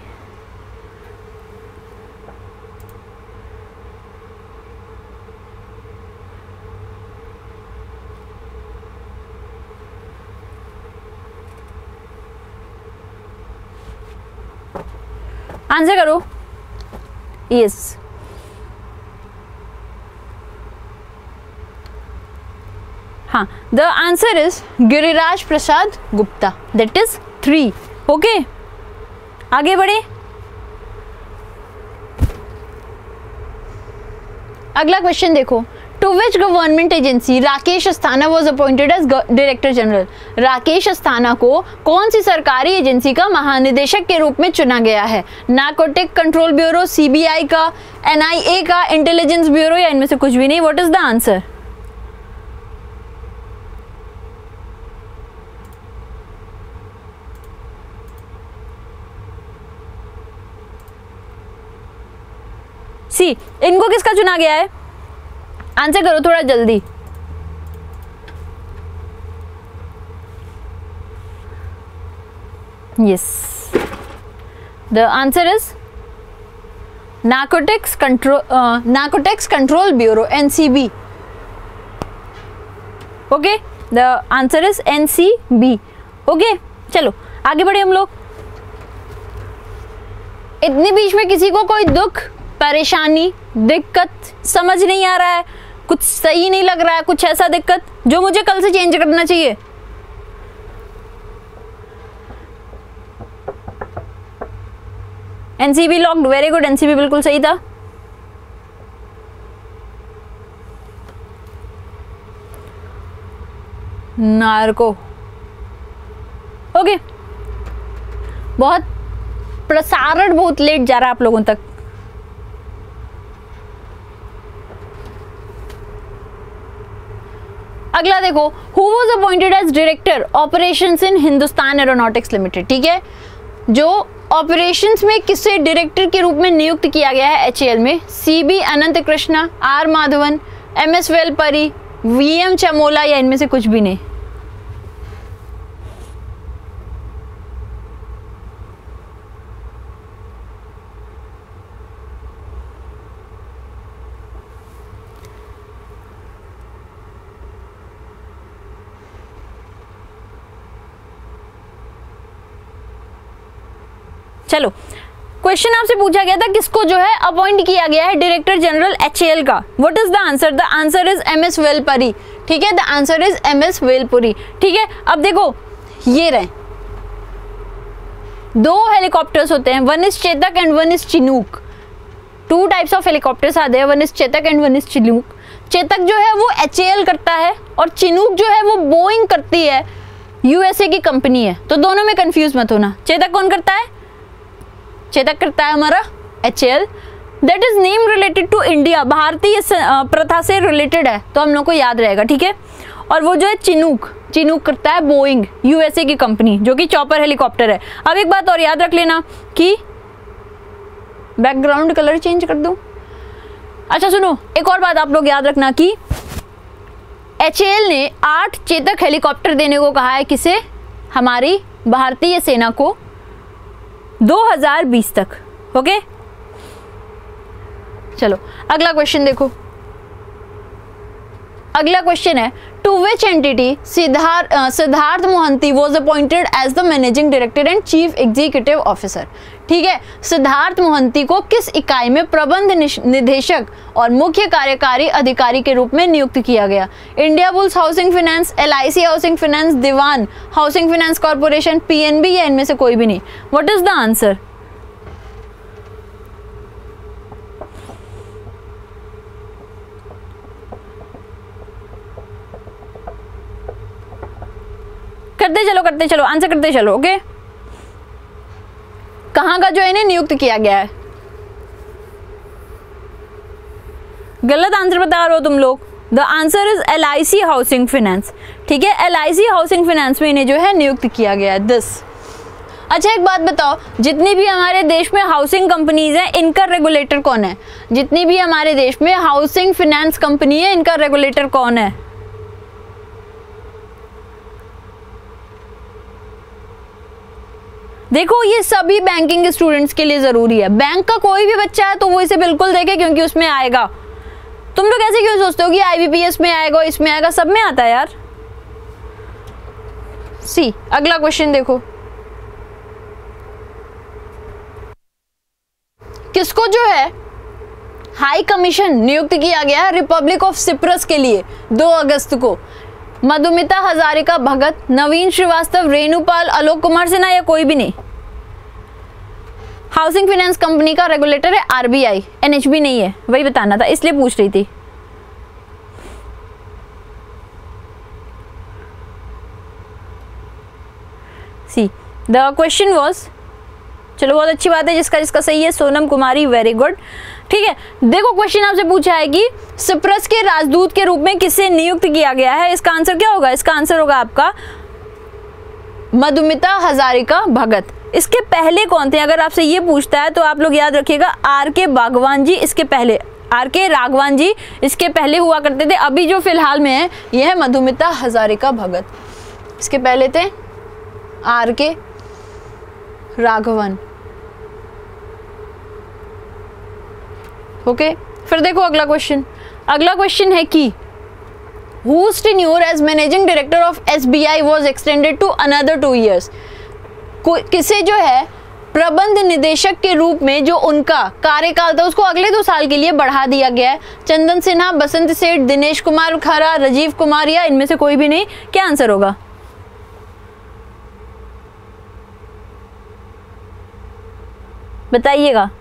आंसर करो। यस, हाँ, the answer is Giriraj Prasad Gupta, that is 3। Okay, आगे बढ़े। अगला क्वेश्चन देखो, to which government agency Rakesh Asthana was appointed as director general. Rakesh Asthana को कौन सी सरकारी एजेंसी का महानिदेशक के रूप में चुना गया है? नार्कोटिक कंट्रोल ब्यूरो, CBI का, NIA का, इंटेलिजेंस ब्यूरो या इनमें से कुछ भी नहीं? What is the answer? C, इनको किसका चुना गया है? आंसर करो थोड़ा जल्दी। Yes, the answer is narcotics control bureau, NCB। Okay, the answer is NCB। Okay, चलो आगे बढ़े हम लोग। इतने बीच में किसी को कोई दुख, परेशानी, दिक्कत समझ नहीं आ रहा है, कुछ सही नहीं लग रहा है, कुछ ऐसा दिक्कत जो मुझे कल से चेंज करना चाहिए? NCB locked, very good, NCB बिल्कुल सही था। नार्को, ओके, बहुत प्रसारण बहुत लेट जा रहा है आप लोगों तक। अगला देखो, who was appointed as director operations in Hindustan aeronautics limited. ठीक है, जो ऑपरेशंस में किसे डायरेक्टर के रूप में नियुक्त किया गया है HAL में? CB अनंत Krishna, R Madhavan, MS वेलपरी, VM Chamola या इनमें से कुछ भी नहीं? चलो, क्वेश्चन आपसे पूछा गया था किसको जो है अपॉइंट किया गया है डायरेक्टर जनरल HAL का। What is the answer? The answer is MS Velpari. ठीक है, the answer is MS Velpuri. ठीक है, अब देखो ये रहे 2 हेलीकॉप्टर्स होते हैं, one is Chetak and one is Chinook. 2 types of helicopters आते हैं, one is Chetak and one is Chinook. Chetak जो है वो HAL करता है और चिनूक जो है वो बोइंग करती है, USA की कंपनी है, तो दोनों में कंफ्यूज मत होना। चेतक कौन करता है? चेतक करता है हमारा HAL। That is name related to India, भारतीय प्रथा से रिलेटेड है, तो हम लोग को याद रहेगा। ठीक है, और वो जो है चिनूक, चिनूक करता है बोइंग, USA की कंपनी, जो कि चॉपर हेलीकॉप्टर है। अब एक बात और याद रख लेना कि बैकग्राउंड कलर चेंज कर दूं। अच्छा सुनो, एक और बात आप लोग याद रखना कि HAL ने 8 चेतक हेलीकॉप्टर देने को कहा है, किसे? हमारी भारतीय सेना को 2020 तक। ओके, चलो अगला क्वेश्चन देखो। अगला क्वेश्चन है, to which entity Siddharth Mohanty was appointed as the managing director and chief executive officer. ठीक है, सिद्धार्थ मोहंती को किस इकाई में प्रबंध निदेशक और मुख्य कार्यकारी अधिकारी के रूप में नियुक्त किया गया? Indiabulls housing finance, LIC housing finance, Dewan housing finance corporation, PNB, या इनमें से कोई भी नहीं? What is the answer? करते चलो आंसर करते चलो। ओके, कहां का जो है इन्हें नियुक्त किया गया है? गलत आंसर बता रहे हो तुम लोग। The answer is LIC housing finance. ठीक है, LIC हाउसिंग फाइनेंस में इन्हें जो है नियुक्त किया गया है 10। अच्छा एक बात बताओ, जितनी भी हमारे देश में हाउसिंग कंपनीज हैं, इनका रेगुलेटर कौन है? जितनी भी हमारे देश में हाउसिंग फाइनेंस कंपनी है, इनका रेगुलेटर कौन है? देखो ये सभी बैंकिंग स्टूडेंट्स के लिए जरूरी है। बैंक का कोई भी बच्चा है तो वो इसे बिल्कुल देखे, क्योंकि उसमें आएगा। तुम लोग ऐसे क्यों सोचते हो कि IBPS में आएगा, इसमें आएगा? सब में आता है यार। सी, अगला क्वेश्चन देखो। किसको जो है हाई कमीशन नियुक्त किया गया है रिपब्लिक ऑफ सिप्रस के लिए 2 अगस्त को? मधुमिता हजारिका भगत, नवीन श्रीवास्तव, रेणुपाल, आलोक कुमार सिन्हा, या कोई भी नहीं? हाउसिंग फाइनेंस कंपनी का रेगुलेटर है RBI, NHB नहीं है, वही बताना था, इसलिए पूछ रही थी। सी द क्वेश्चन वॉज, चलो बहुत अच्छी बात है, जिसका जिसका सही है। Sonam Kumari, very good. ठीक है, देखो क्वेश्चन आपसे पूछा है कि सिप्रस के राजदूत के रूप में किसे नियुक्त किया गया है? इसका आंसर क्या होगा? इसका आंसर होगा आपका मधुमिता हजारिका भगत। इसके पहले कौन थे? अगर आपसे ये पूछता है तो आप लोग याद रखिएगा, RK बागवान जी इसके पहले, RK राघवान जी इसके पहले हुआ करते थे। अभी जो फिलहाल में है ये है मधुमिता हजारिका भगत। इसके पहले थे RK राघवन। ओके, फिर देखो अगला क्वेश्चन। अगला क्वेश्चन है कि whose tenure as managing director of SBI was extended to another 2 years? किसे जो है प्रबंध निदेशक के रूप में जो उनका कार्यकाल था उसको अगले 2 साल के लिए बढ़ा दिया गया है? चंदन सिन्हा, बसंत सेठ, दिनेश कुमार खरा, राजीव कुमार, या इनमें से कोई भी नहीं? क्या आंसर होगा? बताइएगा।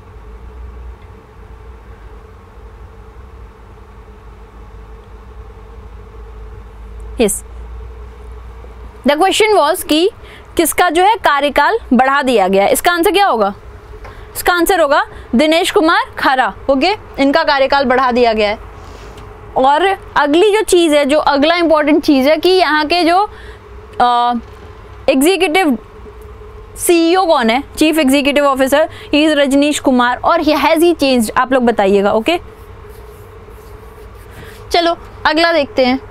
Yes. The question was कि किसका जो है कार्यकाल बढ़ा दिया गया है? इसका आंसर क्या होगा? इसका आंसर होगा दिनेश कुमार खरा। ओके, इनका कार्यकाल बढ़ा दिया गया है। और अगली जो चीज़ है, जो अगला इंपॉर्टेंट चीज़ है कि यहाँ के जो एग्जीक्यूटिव CEO कौन है? Chief executive officer, he is Rajneesh Kumar. और हैज ही चेंज्ड? आप लोग बताइएगा। ओके, चलो अगला देखते हैं।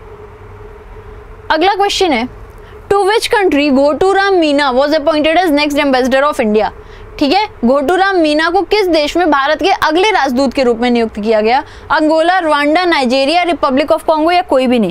अगला क्वेश्चन है, to which country Ghoturam Meena was appointed as next ambassador of India? ठीक है, घोटूराम मीना को किस देश में भारत के अगले राजदूत के रूप में नियुक्त किया गया? Angola, Rwanda, Nigeria, Republic of Congo, या कोई भी नहीं?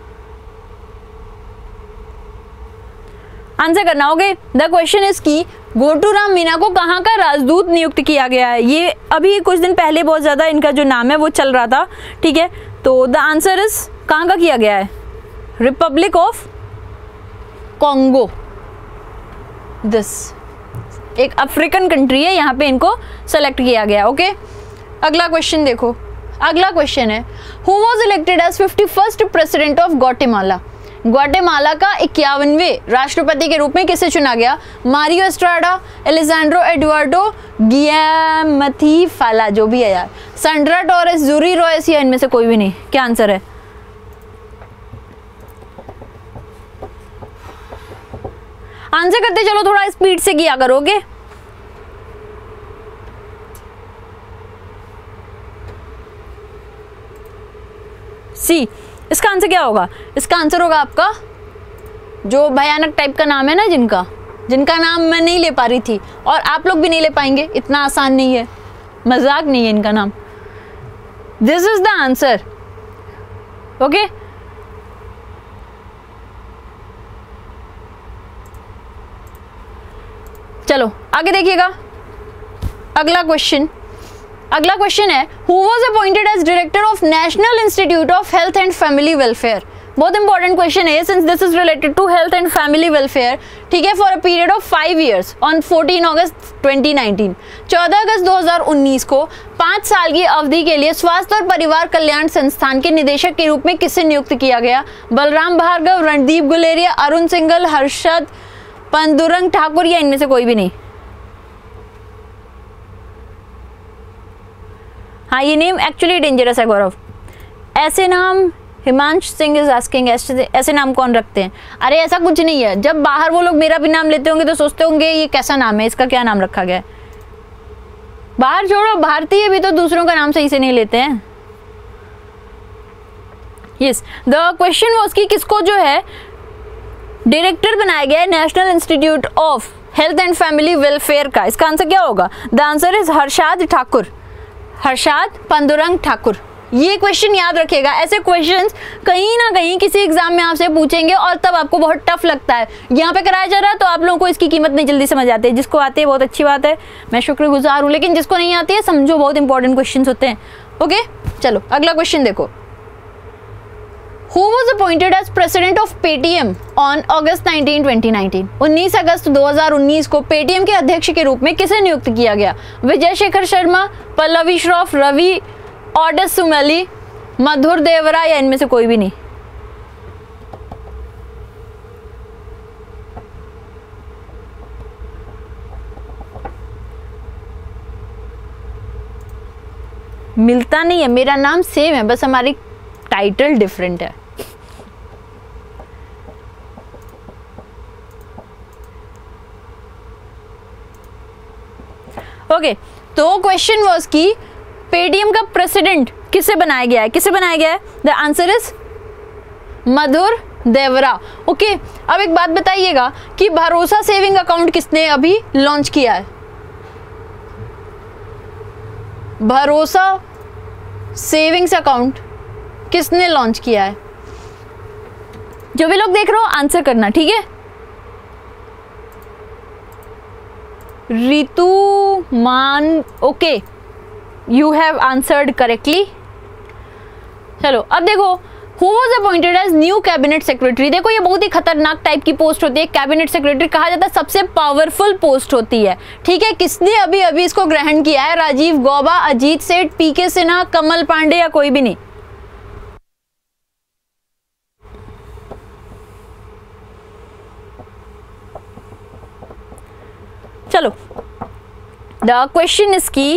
आंसर करना। ओके, द क्वेश्चन इज की गोटूराम मीना को कहाँ का राजदूत नियुक्त किया गया है? ये अभी कुछ दिन पहले बहुत ज़्यादा इनका जो नाम है वो चल रहा था, ठीक है। तो द आंसर इज कहाँ का किया गया है? Republic of Congo. दिस एक अफ्रीकन कंट्री है, यहाँ पे इनको सेलेक्ट किया गया। ओके, अगला क्वेश्चन देखो। अगला क्वेश्चन है who was elected as 51st president of Guatemala? Guatemala का 51वें राष्ट्रपति के रूप में किसे चुना गया? Mario Estrada, Alejandro Eduardo, Giammattei Falla, जो भी है यार, सैंड्रा टोरेस, जूरी रॉयस, या इनमें से कोई भी नहीं। क्या आंसर है? आंसर करते चलो, थोड़ा स्पीड से किया करोगे। सी, इसका आंसर क्या होगा? इसका आंसर होगा आपका जो भयानक टाइप का नाम है ना, जिनका नाम मैं नहीं ले पा रही थी और आप लोग भी नहीं ले पाएंगे, इतना आसान नहीं है, मजाक नहीं है इनका नाम। This is the answer. Okay, चलो आगे देखिएगा। अगला क्वेश्चन है who was appointed as director of national institute of health and family welfare? बहुत इंपॉर्टेंट क्वेश्चन है since this is related to health and family welfare, ठीक है, for a period of 5 years on 14 अगस्त 2019। 14 अगस्त 2019 को 5 साल की अवधि के लिए स्वास्थ्य और परिवार कल्याण संस्थान के निदेशक के रूप में किसे नियुक्त किया गया? बलराम भार्गव, रणदीप गुलेरिया, अरुण सिंघल, हर्षद पंदुरंग ठाकुर, या इनमें से कोई भी नहीं। हाँ, ये नेम एक्चुअली डेंजरस है गौरव। ऐसे नाम हिमांश सिंह इज आस्किंग, ऐसे नाम कौन रखते हैं? अरे ऐसा कुछ नहीं है, जब बाहर वो लोग मेरा भी नाम लेते होंगे तो सोचते होंगे ये कैसा नाम है, इसका क्या नाम रखा गया है। बाहर छोड़ो, भारतीय भी तो दूसरों का नाम सही से नहीं लेते हैं। यस, द क्वेश्चन वाज कि किसको जो है डायरेक्टर बनाया गया है national institute of health and family welfare का। इसका आंसर क्या होगा? The answer is Harshad Thakur, Harshad Pandurang Thakur. ये क्वेश्चन याद रखिएगा, ऐसे क्वेश्चंस कहीं ना कहीं किसी एग्जाम में आपसे पूछेंगे और तब आपको बहुत टफ लगता है। यहाँ पे कराया जा रहा है तो आप लोगों को इसकी कीमत नहीं जल्दी समझ आती है। जिसको आती है बहुत अच्छी बात है, मैं शुक्रगुजार हूँ, लेकिन जिसको नहीं आती है समझो बहुत इंपॉर्टेंट क्वेश्चन होते हैं। ओके, चलो अगला क्वेश्चन देखो। Who was appointed as president of Paytm on August 19, 2019? 19 अगस्त 2019 को पेटीएम के अध्यक्ष के रूप में किसे नियुक्त किया गया? विजय शेखर शर्मा, पल्लवी श्रॉफ, रवि ऑडसुमेली, मधुर देवरा, या इनमें से कोई भी नहीं। मिलता नहीं है, मेरा नाम सेम है, बस हमारी टाइटल डिफरेंट है। ओके, तो क्वेश्चन वाज कि पेटीएम का प्रेसिडेंट किसे बनाया गया है? किसे बनाया गया है? The answer is Madhur Deora. Okay, अब एक बात बताइएगा कि भरोसा सेविंग अकाउंट किसने अभी लॉन्च किया है? भरोसा सेविंग्स अकाउंट किसने लॉन्च किया है? जो भी लोग देख रहे हो आंसर करना, ठीक है। Ritu Maan, okay, you have answered correctly. चलो अब देखो, who was appointed as new cabinet secretary? देखो ये बहुत ही खतरनाक टाइप की पोस्ट होती है। कैबिनेट सेक्रेटरी कहा जाता है सबसे पावरफुल पोस्ट होती है, ठीक है। किसने अभी अभी इसको ग्रहण किया है? राजीव गौबा, अजीत सेठ, पीके सिन्हा, कमल पांडे, या कोई भी नहीं। चलो, द क्वेश्चन इज की,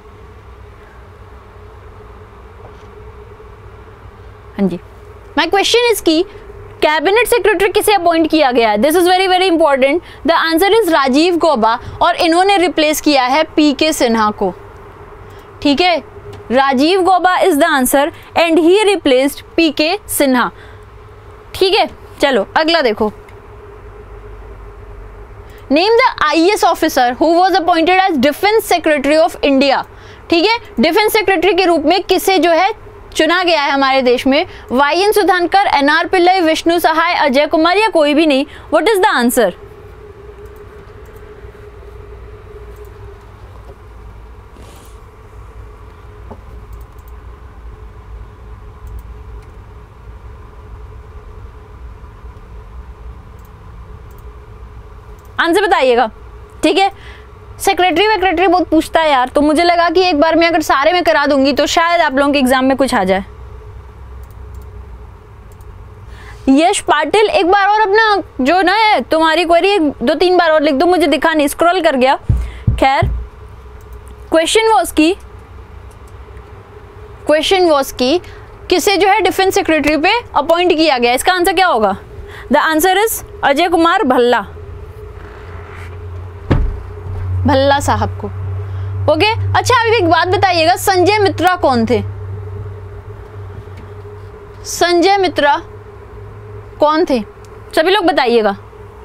हाँ जी, माई क्वेश्चन इज की कैबिनेट सेक्रेटरी किसे अपॉइंट किया गया है? This is very very important. The answer is Rajiv Gauba, और इन्होंने रिप्लेस किया है पीके सिन्हा को, ठीक है। Rajiv Gauba is the answer and he replaced PK Sinha, ठीक है। चलो अगला देखो। Name the IAS officer who was appointed as defence secretary of India, ठीक है। डिफेंस सेक्रेटरी के रूप में किसे जो है चुना गया है हमारे देश में? वाईएन सुधानकर, एनआर पिल्लई, विष्णु सहाय, अजय कुमार, या कोई भी नहीं। What is the answer? Answer बताइएगा, ठीक है। सेक्रेटरी वेक्रेटरी बहुत पूछता है यार, तो मुझे लगा कि एक बार में अगर सारे में करा दूंगी तो शायद आप लोगों के एग्जाम में कुछ आ जाए। यश पाटिल, एक बार और अपना जो ना है तुम्हारी क्वेरी 2-3 बार और लिख दो, मुझे दिखा नहीं, स्क्रॉल कर गया। खैर, क्वेश्चन वॉज की किसे जो है डिफेंस सेक्रेटरी पे अपॉइंट किया गया, इसका आंसर क्या होगा? The answer is Ajay Kumar Bhalla साहब को। ओके, अच्छा अभी एक बात बताइएगा, संजय मित्रा कौन थे? संजय मित्रा कौन थे? सभी लोग बताइएगा।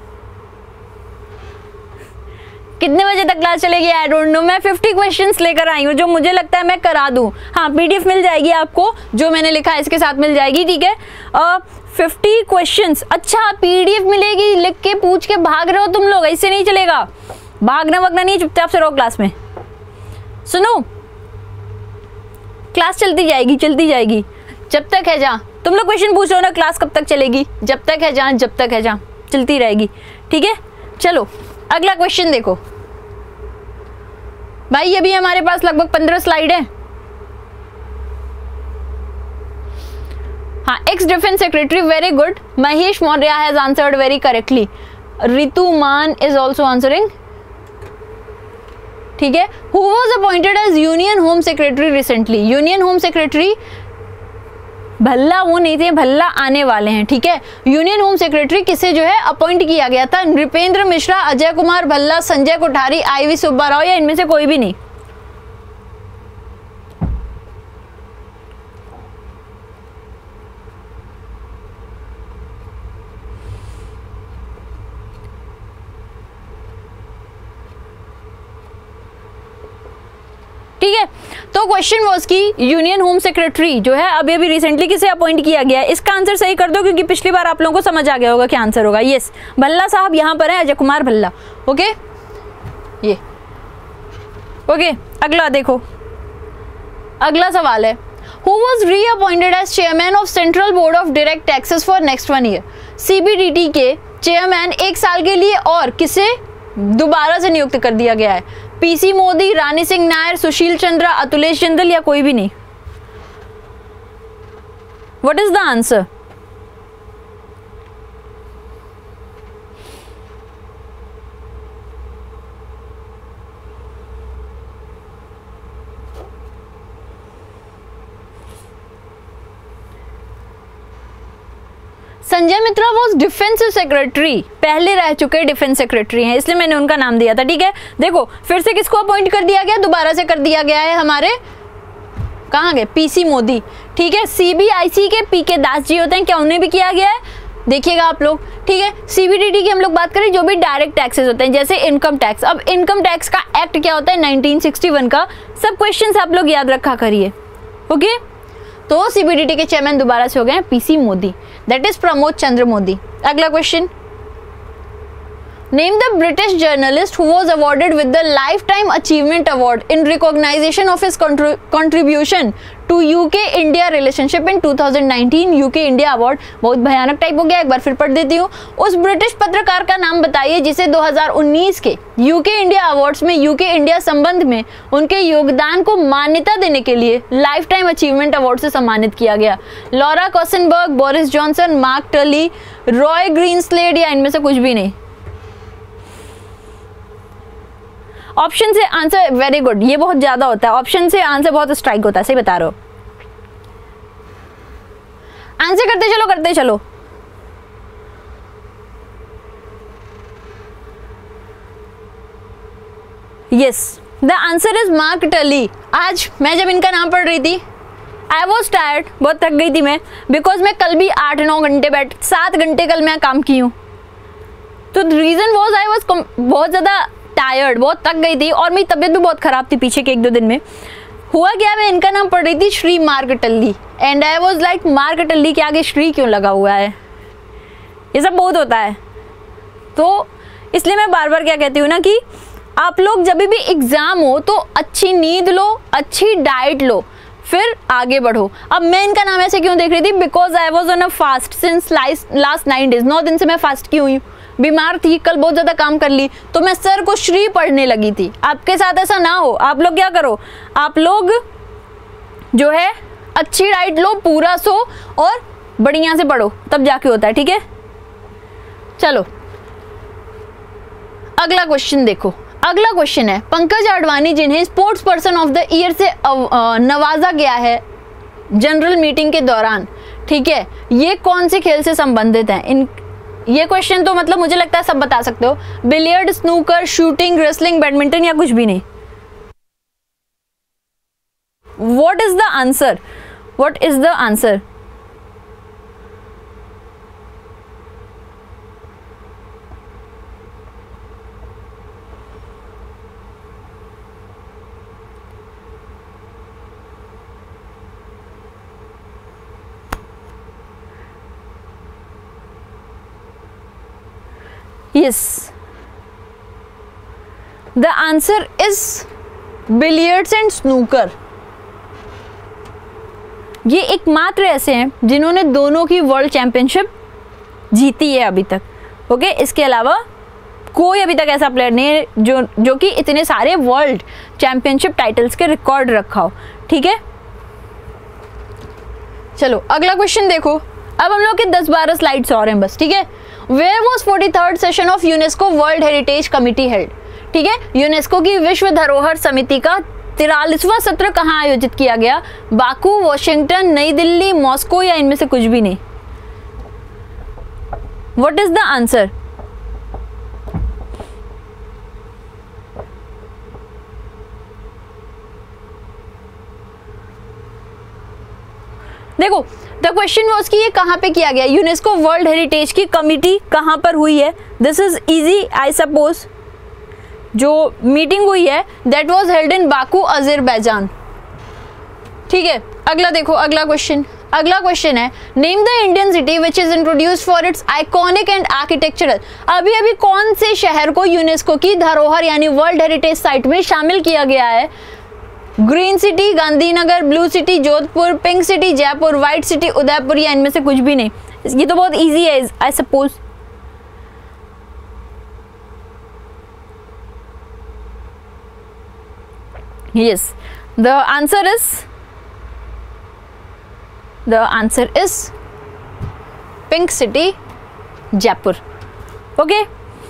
कितने बजे तक क्लास चलेगी? I don't know. मैं 50 क्वेश्चंस लेकर आई हूँ जो मुझे लगता है मैं करा दूँ। हाँ, पीडीएफ मिल जाएगी आपको, जो मैंने लिखा है इसके साथ मिल जाएगी, ठीक है। 50 क्वेश्चंस। अच्छा, पीडीएफ मिलेगी, लिख के पूछ के भाग रहे हो तुम लोग, ऐसे नहीं चलेगा। भागना वगना नहीं, चुपचाप से रहो क्लास में। सुनो, क्लास चलती जाएगी जब तक है जहाँ। तुम लोग क्वेश्चन पूछ रहे हो ना, क्लास कब तक चलेगी? जब तक है जहाँ चलती रहेगी, ठीक है। चलो अगला क्वेश्चन देखो भाई, अभी हमारे पास लगभग 15 स्लाइड है। हाँ, ex defence secretary, very good. Mahesh Maurya has answered very correctly. Ritu Maan is also answering, ठीक है। Who was appointed as union home secretary recently? Union home secretary Bhalla वो नहीं थे, भल्ला आने वाले हैं, ठीक है। यूनियन होम सेक्रेटरी किसे जो है अपॉइंट किया गया था? नृपेंद्र मिश्रा, अजय कुमार भल्ला, संजय कोठारी, IV सुब्बा राव, या इनमें से कोई भी नहीं? ठीक है, तो क्वेश्चन वाज कि यूनियन होम सेक्रेटरी जो है अभी अभी रिसेंटली किसे अपॉइंट किया गया है? इसका आंसर सही कर दो, क्योंकि पिछली बार आप लोगों को समझ आ गया होगा क्या आंसर होगा। यस, भल्ला साहब यहाँ पर है, अजय कुमार भल्ला। ओके, ये ओके। अगला देखो, अगला सवाल है, who was reappointed as chairman of central board of direct taxes for next 1 year? CBDT के चेयरमैन 1 साल के लिए और किसे दोबारा से नियुक्त कर दिया गया है? PC मोदी, रानी सिंह नायर, सुशील चंद्रा, अतुलेश जिंदल, या कोई भी नहीं? What is the answer? Sanjay Mitra was defence secretary, पहले रह चुके डिफेंस सेक्रेटरी हैं, इसलिए मैंने उनका नाम दिया था, ठीक है। देखो फिर से किसको अपॉइंट कर दिया गया? दोबारा से कर दिया गया है हमारे, कहाँ गए? PC मोदी, ठीक है। CBIC के PK दास जी होते हैं, क्या उन्हें भी किया गया है? देखिएगा आप लोग, ठीक है। CBDT की हम लोग बात करें, जो भी डायरेक्ट टैक्सेस होते हैं, जैसे इनकम टैक्स। अब इनकम टैक्स का एक्ट क्या होता है? 1961 का। सब क्वेश्चंस आप लोग याद रखा करिए, ओके। तो CBDT के चेयरमैन दोबारा से हो गए PC Modi, that is Pramod Chandra Modi. अगला question, name the British journalist who was awarded with the life time achievement award in recognition of his contribution to UK India relationship in 2019। UK India award बहुत भयानक type हो गया, एक बार फिर पढ़ देती हूँ। उस ब्रिटिश पत्रकार का नाम बताइए जिसे 2019 के यूके इंडिया अवार्ड्स में यूके इंडिया संबंध में उनके योगदान को मान्यता देने के लिए लाइफ टाइम अचीवमेंट अवार्ड से सम्मानित किया गया। Laura Kuenssberg, Boris Johnson, Mark Tully, Roy Greenslade, या इनमें से कुछ भी नहीं? ऑप्शन से आंसर, वेरी गुड, ये बहुत ज्यादा होता है, ऑप्शन से आंसर बहुत स्ट्राइक होता है, सही बता रहे हो। आंसर करते चलो। Yes, the answer is Mark Tully. आज मैं जब इनका नाम पढ़ रही थी, आई वॉज टायर्ड, बहुत थक गई थी मैं, बिकॉज मैं कल भी 8-9 घंटे 7 घंटे कल मैं काम की हूँ। तो रीजन वॉज आई वॉज बहुत ज्यादा टायर्ड, बहुत थक गई थी, और मेरी तबीयत भी बहुत खराब थी पीछे के 1-2 दिन में। हुआ क्या, मैं इनका नाम पढ़ रही थी, Shri Mark Tully, and I was like Mark Tully के आगे श्री क्यों लगा हुआ है? ये सब बहुत होता है। तो इसलिए मैं बार बार क्या कहती हूँ ना कि आप लोग जब भी एग्जाम हो तो अच्छी नींद लो, अच्छी डाइट लो, फिर आगे बढ़ो। अब मैं इनका नाम ऐसे क्यों देख रही थी? Because I was on a fast since last 9 days, 9 दिन से मैं फास्ट की हुई हूँ। बीमार थी, कल बहुत ज्यादा काम कर ली तो मैं सर को श्री पढ़ने लगी थी। आपके साथ ऐसा ना हो, आप लोग क्या करो, आप लोग जो है अच्छी डाइट लो, पूरा सो और बढ़िया से पढ़ो, तब जाके होता है, ठीक है। चलो अगला क्वेश्चन देखो। अगला क्वेश्चन है, पंकज आडवाणी जिन्हें sports person of the year से नवाजा गया है जनरल मीटिंग के दौरान, ठीक है, ये कौन से खेल से संबंधित हैं? इन ये क्वेश्चन तो मतलब मुझे लगता है सब बता सकते हो। Billiard, snooker, shooting, wrestling, badminton या कुछ भी नहीं। What is the answer? What is the answer? Yes, the answer is billiards and snooker. ये एकमात्र ऐसे हैं जिन्होंने दोनों की वर्ल्ड चैंपियनशिप जीती है अभी तक। ओके, इसके अलावा कोई अभी तक ऐसा प्लेयर नहीं है जो कि इतने सारे वर्ल्ड चैंपियनशिप टाइटल्स के रिकॉर्ड रखा हो, ठीक है। चलो अगला क्वेश्चन देखो। अब हम लोग के 10-12 स्लाइड्स और हैं बस, ठीक है। Where was 43rd session of UNESCO world heritage committee held? ठीक है, यूनेस्को की विश्व धरोहर समिति का 43वां सत्र कहाँ आयोजित किया गया? बाकू, वॉशिंगटन, नई दिल्ली, मॉस्को या इनमें से कुछ भी नहीं। What is the answer? देखो, द क्वेश्चन वॉज कि ये कहाँ पे किया गया, यूनेस्को वर्ल्ड हेरिटेज की कमिटी कहाँ पर हुई है। This is easy, I suppose. जो मीटिंग हुई है that was held in Baku, Azerbaijan, ठीक है। अगला देखो, अगला क्वेश्चन है, name the Indian city which is introduced for its iconic and architectural. अभी कौन से शहर को यूनेस्को की धरोहर यानी वर्ल्ड हेरिटेज साइट में शामिल किया गया है? Green city, Gandhinagar, blue city, Jodhpur, pink city, Jaipur, white city, Udaipur या इनमें से कुछ भी नहीं। ये तो बहुत इजी है, I suppose. Yes, the answer is pink city, Jaipur. Okay,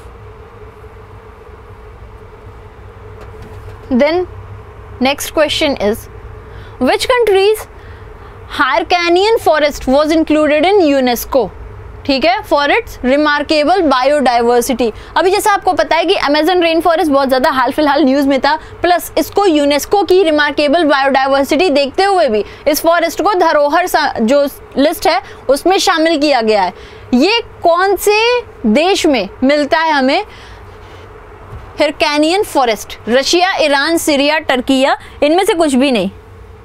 then next question is, which country's Hyrcanian forest was included in UNESCO? ठीक है, for its remarkable biodiversity। अभी जैसा आपको पता है कि अमेजन रेन फॉरेस्ट बहुत ज्यादा हाल फिलहाल न्यूज में था, प्लस इसको यूनेस्को की रिमार्केबल बायोडाइवर्सिटी देखते हुए भी इस फॉरेस्ट को धरोहर जो लिस्ट है उसमें शामिल किया गया है। ये कौन से देश में मिलता है हमें Hyrcanian forest? Russia, Iran, Syria, Turkey या इनमें से कुछ भी नहीं।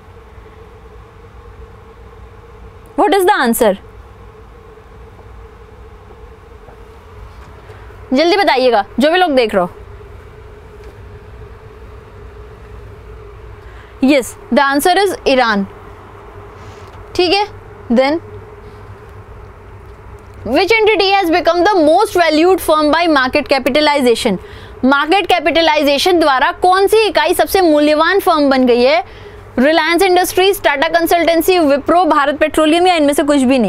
What is the answer? जल्दी बताइएगा जो भी लोग देख रहे हो। Yes, the answer is Iran, ठीक है। Then which entity has become the most valued firm by market capitalisation? Market capitalisation द्वारा कौन सी इकाई सबसे मूल्यवान फर्म बन गई है? Reliance Industries, Tata Consultancy, Wipro, Bharat Petroleum या इनमें से कुछ भी नहीं।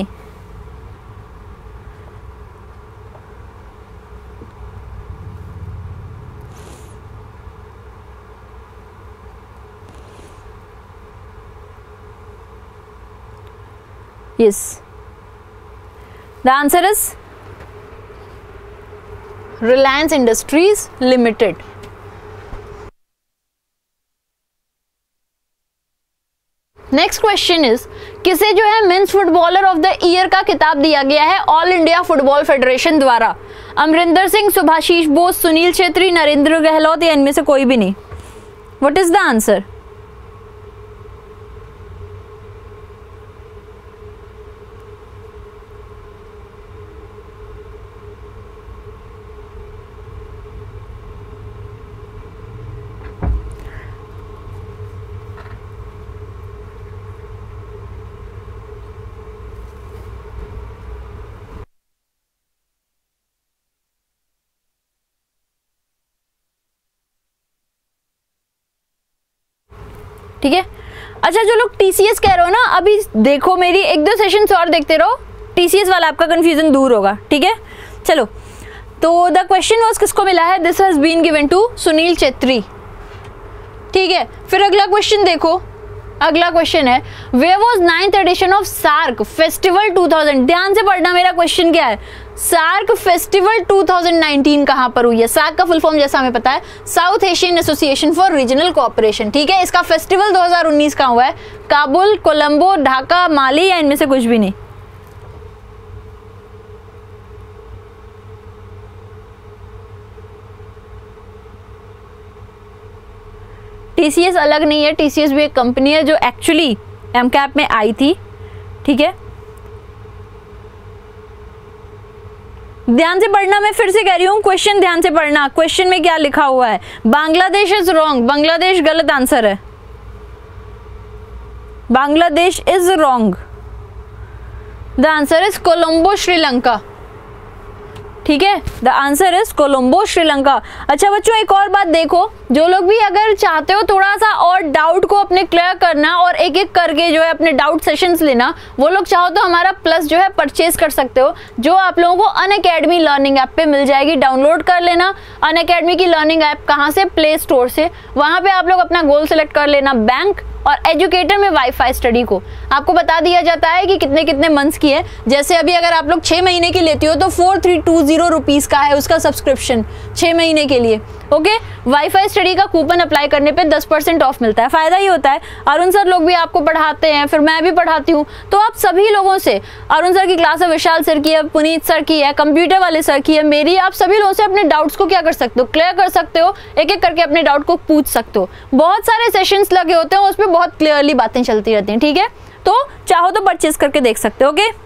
Yes, the answer is Reliance Industries Limited. Next question is, किसे जो है men's footballer of the year का खिताब दिया गया है ऑल इंडिया फुटबॉल फेडरेशन द्वारा? अमरिंदर सिंह, सुभाशीष बोस, सुनील छेत्री, नरेंद्र गहलोत या इनमें से कोई भी नहीं। What is the answer? ठीक है। अच्छा जो लोग TCS कह रहे हो ना, अभी देखो मेरी 1-2 सेशंस और देखते रहो, TCS वाला आपका कंफ्यूजन दूर होगा, ठीक है। चलो, तो द क्वेश्चन वाज किसको मिला है, this has been given to Sunil Chhetri, ठीक है। फिर अगला क्वेश्चन देखो, अगला क्वेश्चन है where was 9th edition of SAARC festival 2000। ध्यान से पढ़ना, मेरा क्वेश्चन क्या है, सार्क फेस्टिवल 2019 कहां पर हुई है। सार्क का फुल फॉर्म जैसा हमें पता है, South Asian Association for Regional Cooperation, ठीक है। इसका फेस्टिवल 2019 कहां हुआ है, काबुल, कोलंबो, ढाका, माली या इनमें से कुछ भी नहीं। TCS अलग नहीं है, TCS भी एक कंपनी है जो एक्चुअली MCAP में आई थी, ठीक है। ध्यान से पढ़ना, मैं फिर से कह रही हूँ, क्वेश्चन ध्यान से पढ़ना। क्वेश्चन में क्या लिखा हुआ है, बांग्लादेश इज रॉन्ग, बांग्लादेश गलत आंसर है, Bangladesh is wrong, the answer is Colombo Sri Lanka, ठीक है। The answer is Colombo Sri Lanka. अच्छा बच्चों, एक और बात देखो, जो लोग भी अगर चाहते हो थोड़ा सा और डाउट को अपने क्लियर करना और एक एक करके जो है अपने डाउट सेशंस लेना, वो लोग चाहो तो हमारा प्लस जो है परचेज कर सकते हो, जो आप लोगों को अनअकैडमी लर्निंग ऐप पे मिल जाएगी, डाउनलोड कर लेना। अनअकैडमी की लर्निंग ऐप कहाँ से, प्ले स्टोर से। वहाँ पे आप लोग अपना गोल सेलेक्ट कर लेना, बैंक और एजुकेटर में वाईफाई स्टडी को आपको बता दिया जाता है कि कितने कितने मंथ्स की है। जैसे अभी अगर आप लोग 6 महीने की लेती हो तो 4320 रुपीज़ का है उसका सब्सक्रिप्शन 6 महीने के लिए, ओके। वाईफाई स्टडी का कूपन अप्लाई करने पे 10% ऑफ मिलता है, फायदा ही होता है। अरुण सर लोग भी आपको पढ़ाते हैं, फिर मैं भी पढ़ाती हूँ, तो आप सभी लोगों से, अरुण सर की क्लास है, विशाल सर की है, पुनीत सर की है, कंप्यूटर वाले सर की है, मेरी, आप सभी लोगों से अपने डाउट्स को क्या कर सकते हो, क्लियर कर सकते हो, एक एक करके अपने डाउट को पूछ सकते हो। बहुत सारे सेशंस लगे होते हैं, उसमें बहुत क्लियरली बातें चलती रहती हैं, ठीक है। तो चाहो तो परचेज करके देख सकते हो, ओके।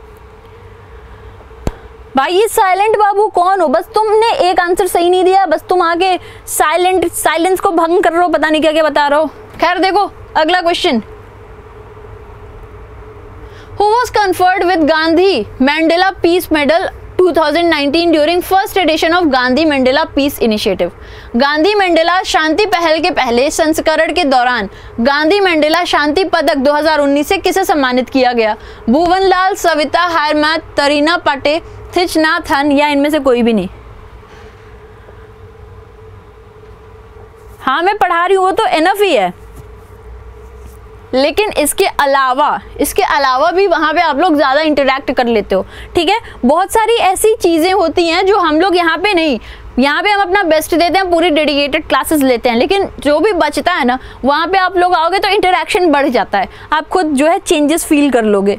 भाई ये साइलेंट बाबू कौन हो, बस तुमने एक आंसर सही नहीं दिया, बस तुम आगे साइलेंस को भंग कर रहे हो, पता नहीं क्या क्या बता रहे हो। खैर देखो अगला question, who was conferred with Gandhi Mandela peace medal 2019 during first edition of Gandhi Mandela peace initiative. Gandhi Mandela शांति पहल के पहले संस्करण के दौरान गांधी मंडेला शांति पदक 2019 से किसे सम्मानित किया गया, भुवनलाल, सविता हारमात, तरीना पाटे, थिच नाथ हन या इनमें से कोई भी नहीं। हाँ मैं पढ़ा रही हूँ वो तो एनफ ही है, लेकिन इसके अलावा भी वहाँ पे आप लोग ज़्यादा इंटरेक्ट कर लेते हो, ठीक है। बहुत सारी ऐसी चीज़ें होती हैं जो हम लोग यहाँ पे नहीं, यहाँ पे हम अपना बेस्ट देते हैं, पूरी डेडिकेटेड क्लासेस लेते हैं, लेकिन जो भी बचता है ना वहाँ पे आप लोग आओगे तो इंटरेक्शन बढ़ जाता है, आप खुद जो है चेंजेस फील कर लोगे।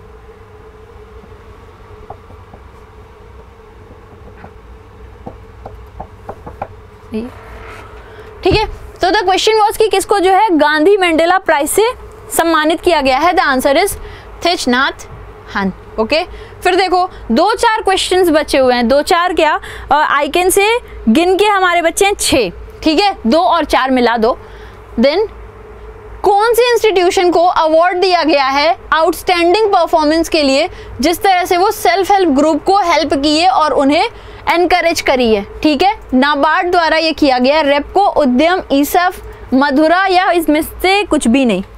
ठीक है, तो द क्वेश्चन वाज कि किसको जो है गांधी मंडेला प्राइज से सम्मानित किया गया है, the answer is Thich Nhat Hanh, okay. फिर देखो 2-4 क्वेश्चंस बचे हुए हैं, 2-4 क्या, आई कैन से गिन के हमारे बच्चे हैं 6, ठीक है, 2 और 4 मिला दो। देन कौन सी इंस्टीट्यूशन को अवार्ड दिया गया है आउटस्टैंडिंग परफॉर्मेंस के लिए, जिस तरह से वो सेल्फ हेल्प ग्रुप को हेल्प किए और उन्हें एनकरेज करी है, ठीक है। नाबार्ड द्वारा ये किया गया, रेपको, उद्यम, ईसफ, मधुरा या इसमें से कुछ भी नहीं।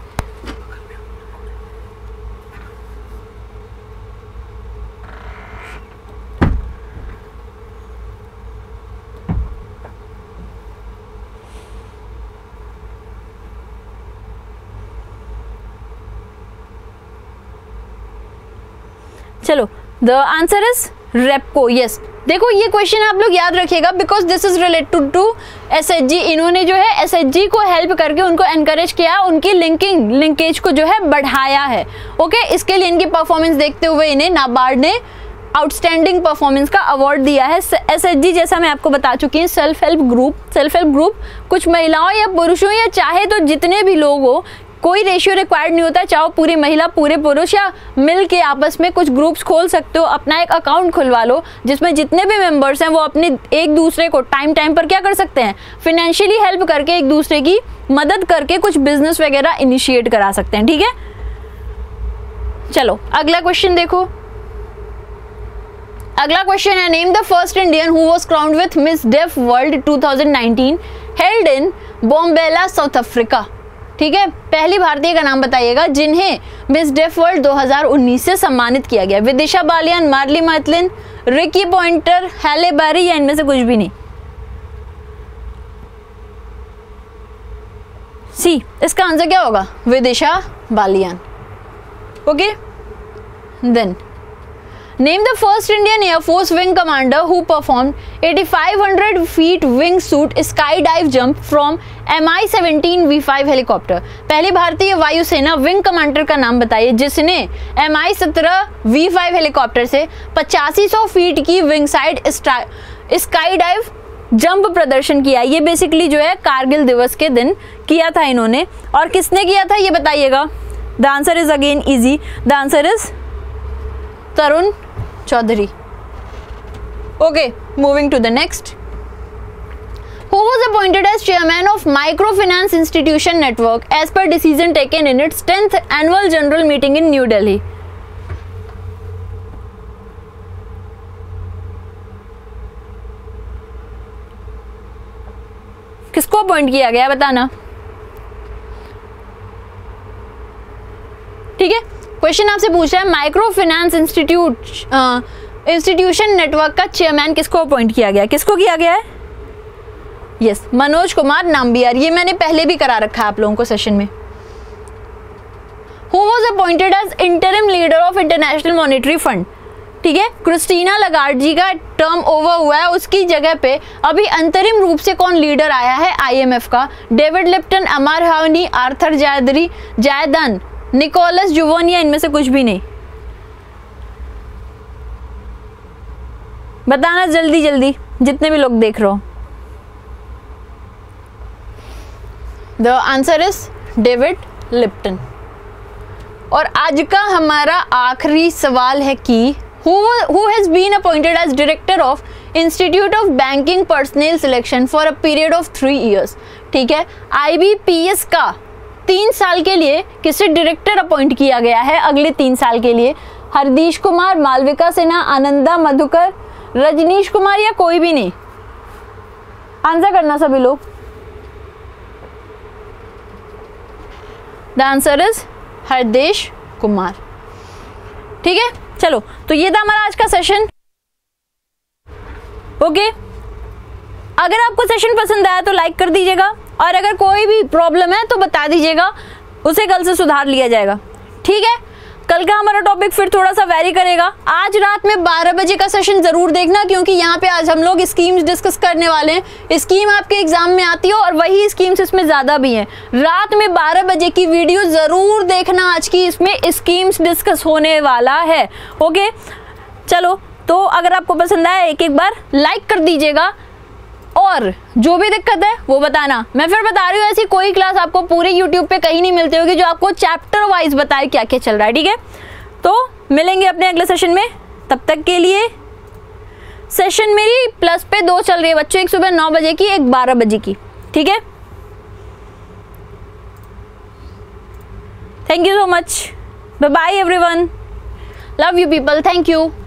चलो the answer is Repco, yes. देखो ये क्वेश्चन आप लोग याद रखिएगा because this is related to SHG. इन्होंने जो है एसएचजी को हेल्प करके उनको एनकरेज किया, उनकी लिंकेज को जो है बढ़ाया है, ओके। इसके लिए इनकी परफॉर्मेंस देखते हुए इन्हें नाबार्ड ने आउटस्टैंडिंग परफॉर्मेंस का अवार्ड दिया है। एसएचजी जैसा मैं आपको बता चुकी हूँ, सेल्फ हेल्प ग्रुप कुछ महिलाओं या पुरुषों या चाहे तो जितने भी लोग हो, कोई रेशियो रिक्वायर्ड नहीं होता, चाहो पूरी महिला पूरे पुरुष या मिल के आपस में कुछ ग्रुप्स खोल सकते हो, अपना एक अकाउंट खुलवा लो जिसमें जितने भी मेंबर्स हैं वो अपने एक दूसरे को टाइम पर क्या कर सकते हैं, फिनेंशियली हेल्प करके, एक दूसरे की मदद करके कुछ बिजनेस वगैरह इनिशिएट करा सकते हैं, ठीक है। चलो अगला क्वेश्चन देखो, अगला क्वेश्चन है name the first Indian who was crowned with Miss Deaf World 2019 held in Mbombela South Africa. ठीक है, पहली भारतीय का नाम बताइएगा जिन्हें मिस डेफ वर्ल्ड 2019 से सम्मानित किया गया। Vidisha Baliyan, Marlee Matlin, Ricky Pointer, Halle Berry या इनमें से कुछ भी नहीं? सी, इसका आंसर क्या होगा? Vidisha Baliyan. Okay, then name the first Indian air force wing commander who performed 8500 feet wing suit sky dive jump from MI-17 V5 helicopter. पहली भारतीय वायुसेना विंग कमांडर का नाम बताइए जिसने MI-17 V5 हेलीकॉप्टर से 8500 फीट की wing side sky dive jump प्रदर्शन किया। ये बेसिकली जो है कारगिल दिवस के दिन किया था इन्होंने, और किसने किया था ये बताइएगा। The answer is again easy, the answer is Tarun Chaudhary. Okay, moving to the next. Who was appointed as chairman of Microfinance Institution Network as per decision taken in its 10th annual general meeting in New Delhi? किसको appoint किया गया बताना। ठीक है, question आपसे पूछ रहा है माइक्रो फाइनेंस इंस्टीट्यूशन नेटवर्क का चेयरमैन किसको अपॉइंट किया गया? किसको किया गया है? यस, मनोज कुमार नाम्बियार। ये मैंने पहले भी करा रखा है आप लोगों को सेशन में। Who was appointed as interim leader of International Monetary Fund? ठीक है, क्रिस्टीना लगार्ड जी का टर्म ओवर हुआ है, उसकी जगह पे अभी अंतरिम रूप से कौन लीडर आया है IMF का? डेविड लिप्टन, अमर हावनी, आर्थर जायदन, निकोलस जुवोनिया, इनमें से कुछ भी नहीं? बताना जल्दी जल्दी, जितने भी लोग देख रहे हो। The answer is David Lipton. और आज का हमारा आखिरी सवाल है कि who has been appointed as director of Institute of Banking Personnel Selection for a period of 3 years? ठीक है, IBPS का 3 साल के लिए किसे डायरेक्टर अपॉइंट किया गया है अगले 3 साल के लिए? हरदीश कुमार, मालविका सिन्हा, आनंदा मधुकर, रजनीश कुमार या कोई भी नहीं? आंसर करना सभी लोग। The answer is Hardesh Kumar. ठीक है, चलो, तो ये था हमारा आज का सेशन। ओके, अगर आपको सेशन पसंद आया तो लाइक कर दीजिएगा, और अगर कोई भी प्रॉब्लम है तो बता दीजिएगा, उसे कल से सुधार लिया जाएगा। ठीक है, कल का हमारा टॉपिक फिर थोड़ा सा वैरी करेगा। आज रात में 12 बजे का सेशन जरूर देखना, क्योंकि यहाँ पे आज हम लोग स्कीम्स डिस्कस करने वाले हैं। स्कीम आपके एग्जाम में आती है और वही स्कीम्स इसमें ज्यादा भी हैं। रात में 12 बजे की वीडियो जरूर देखना, आज की इसमें स्कीम्स डिस्कस होने वाला है। ओके, चलो, तो अगर आपको पसंद आया एक बार लाइक कर दीजिएगा, और जो भी दिक्कत है वो बताना। मैं फिर बता रही हूँ, ऐसी कोई क्लास आपको पूरे YouTube पे कहीं नहीं मिलती होगी जो आपको चैप्टर वाइज बताए क्या क्या चल रहा है। ठीक है, तो मिलेंगे अपने अगले सेशन में। तब तक के लिए सेशन मेरी प्लस पे 2 चल रही है बच्चों, एक सुबह 9 बजे की, एक 12 बजे की। ठीक है, thank you so much, bye bye everyone, love you people, thank you.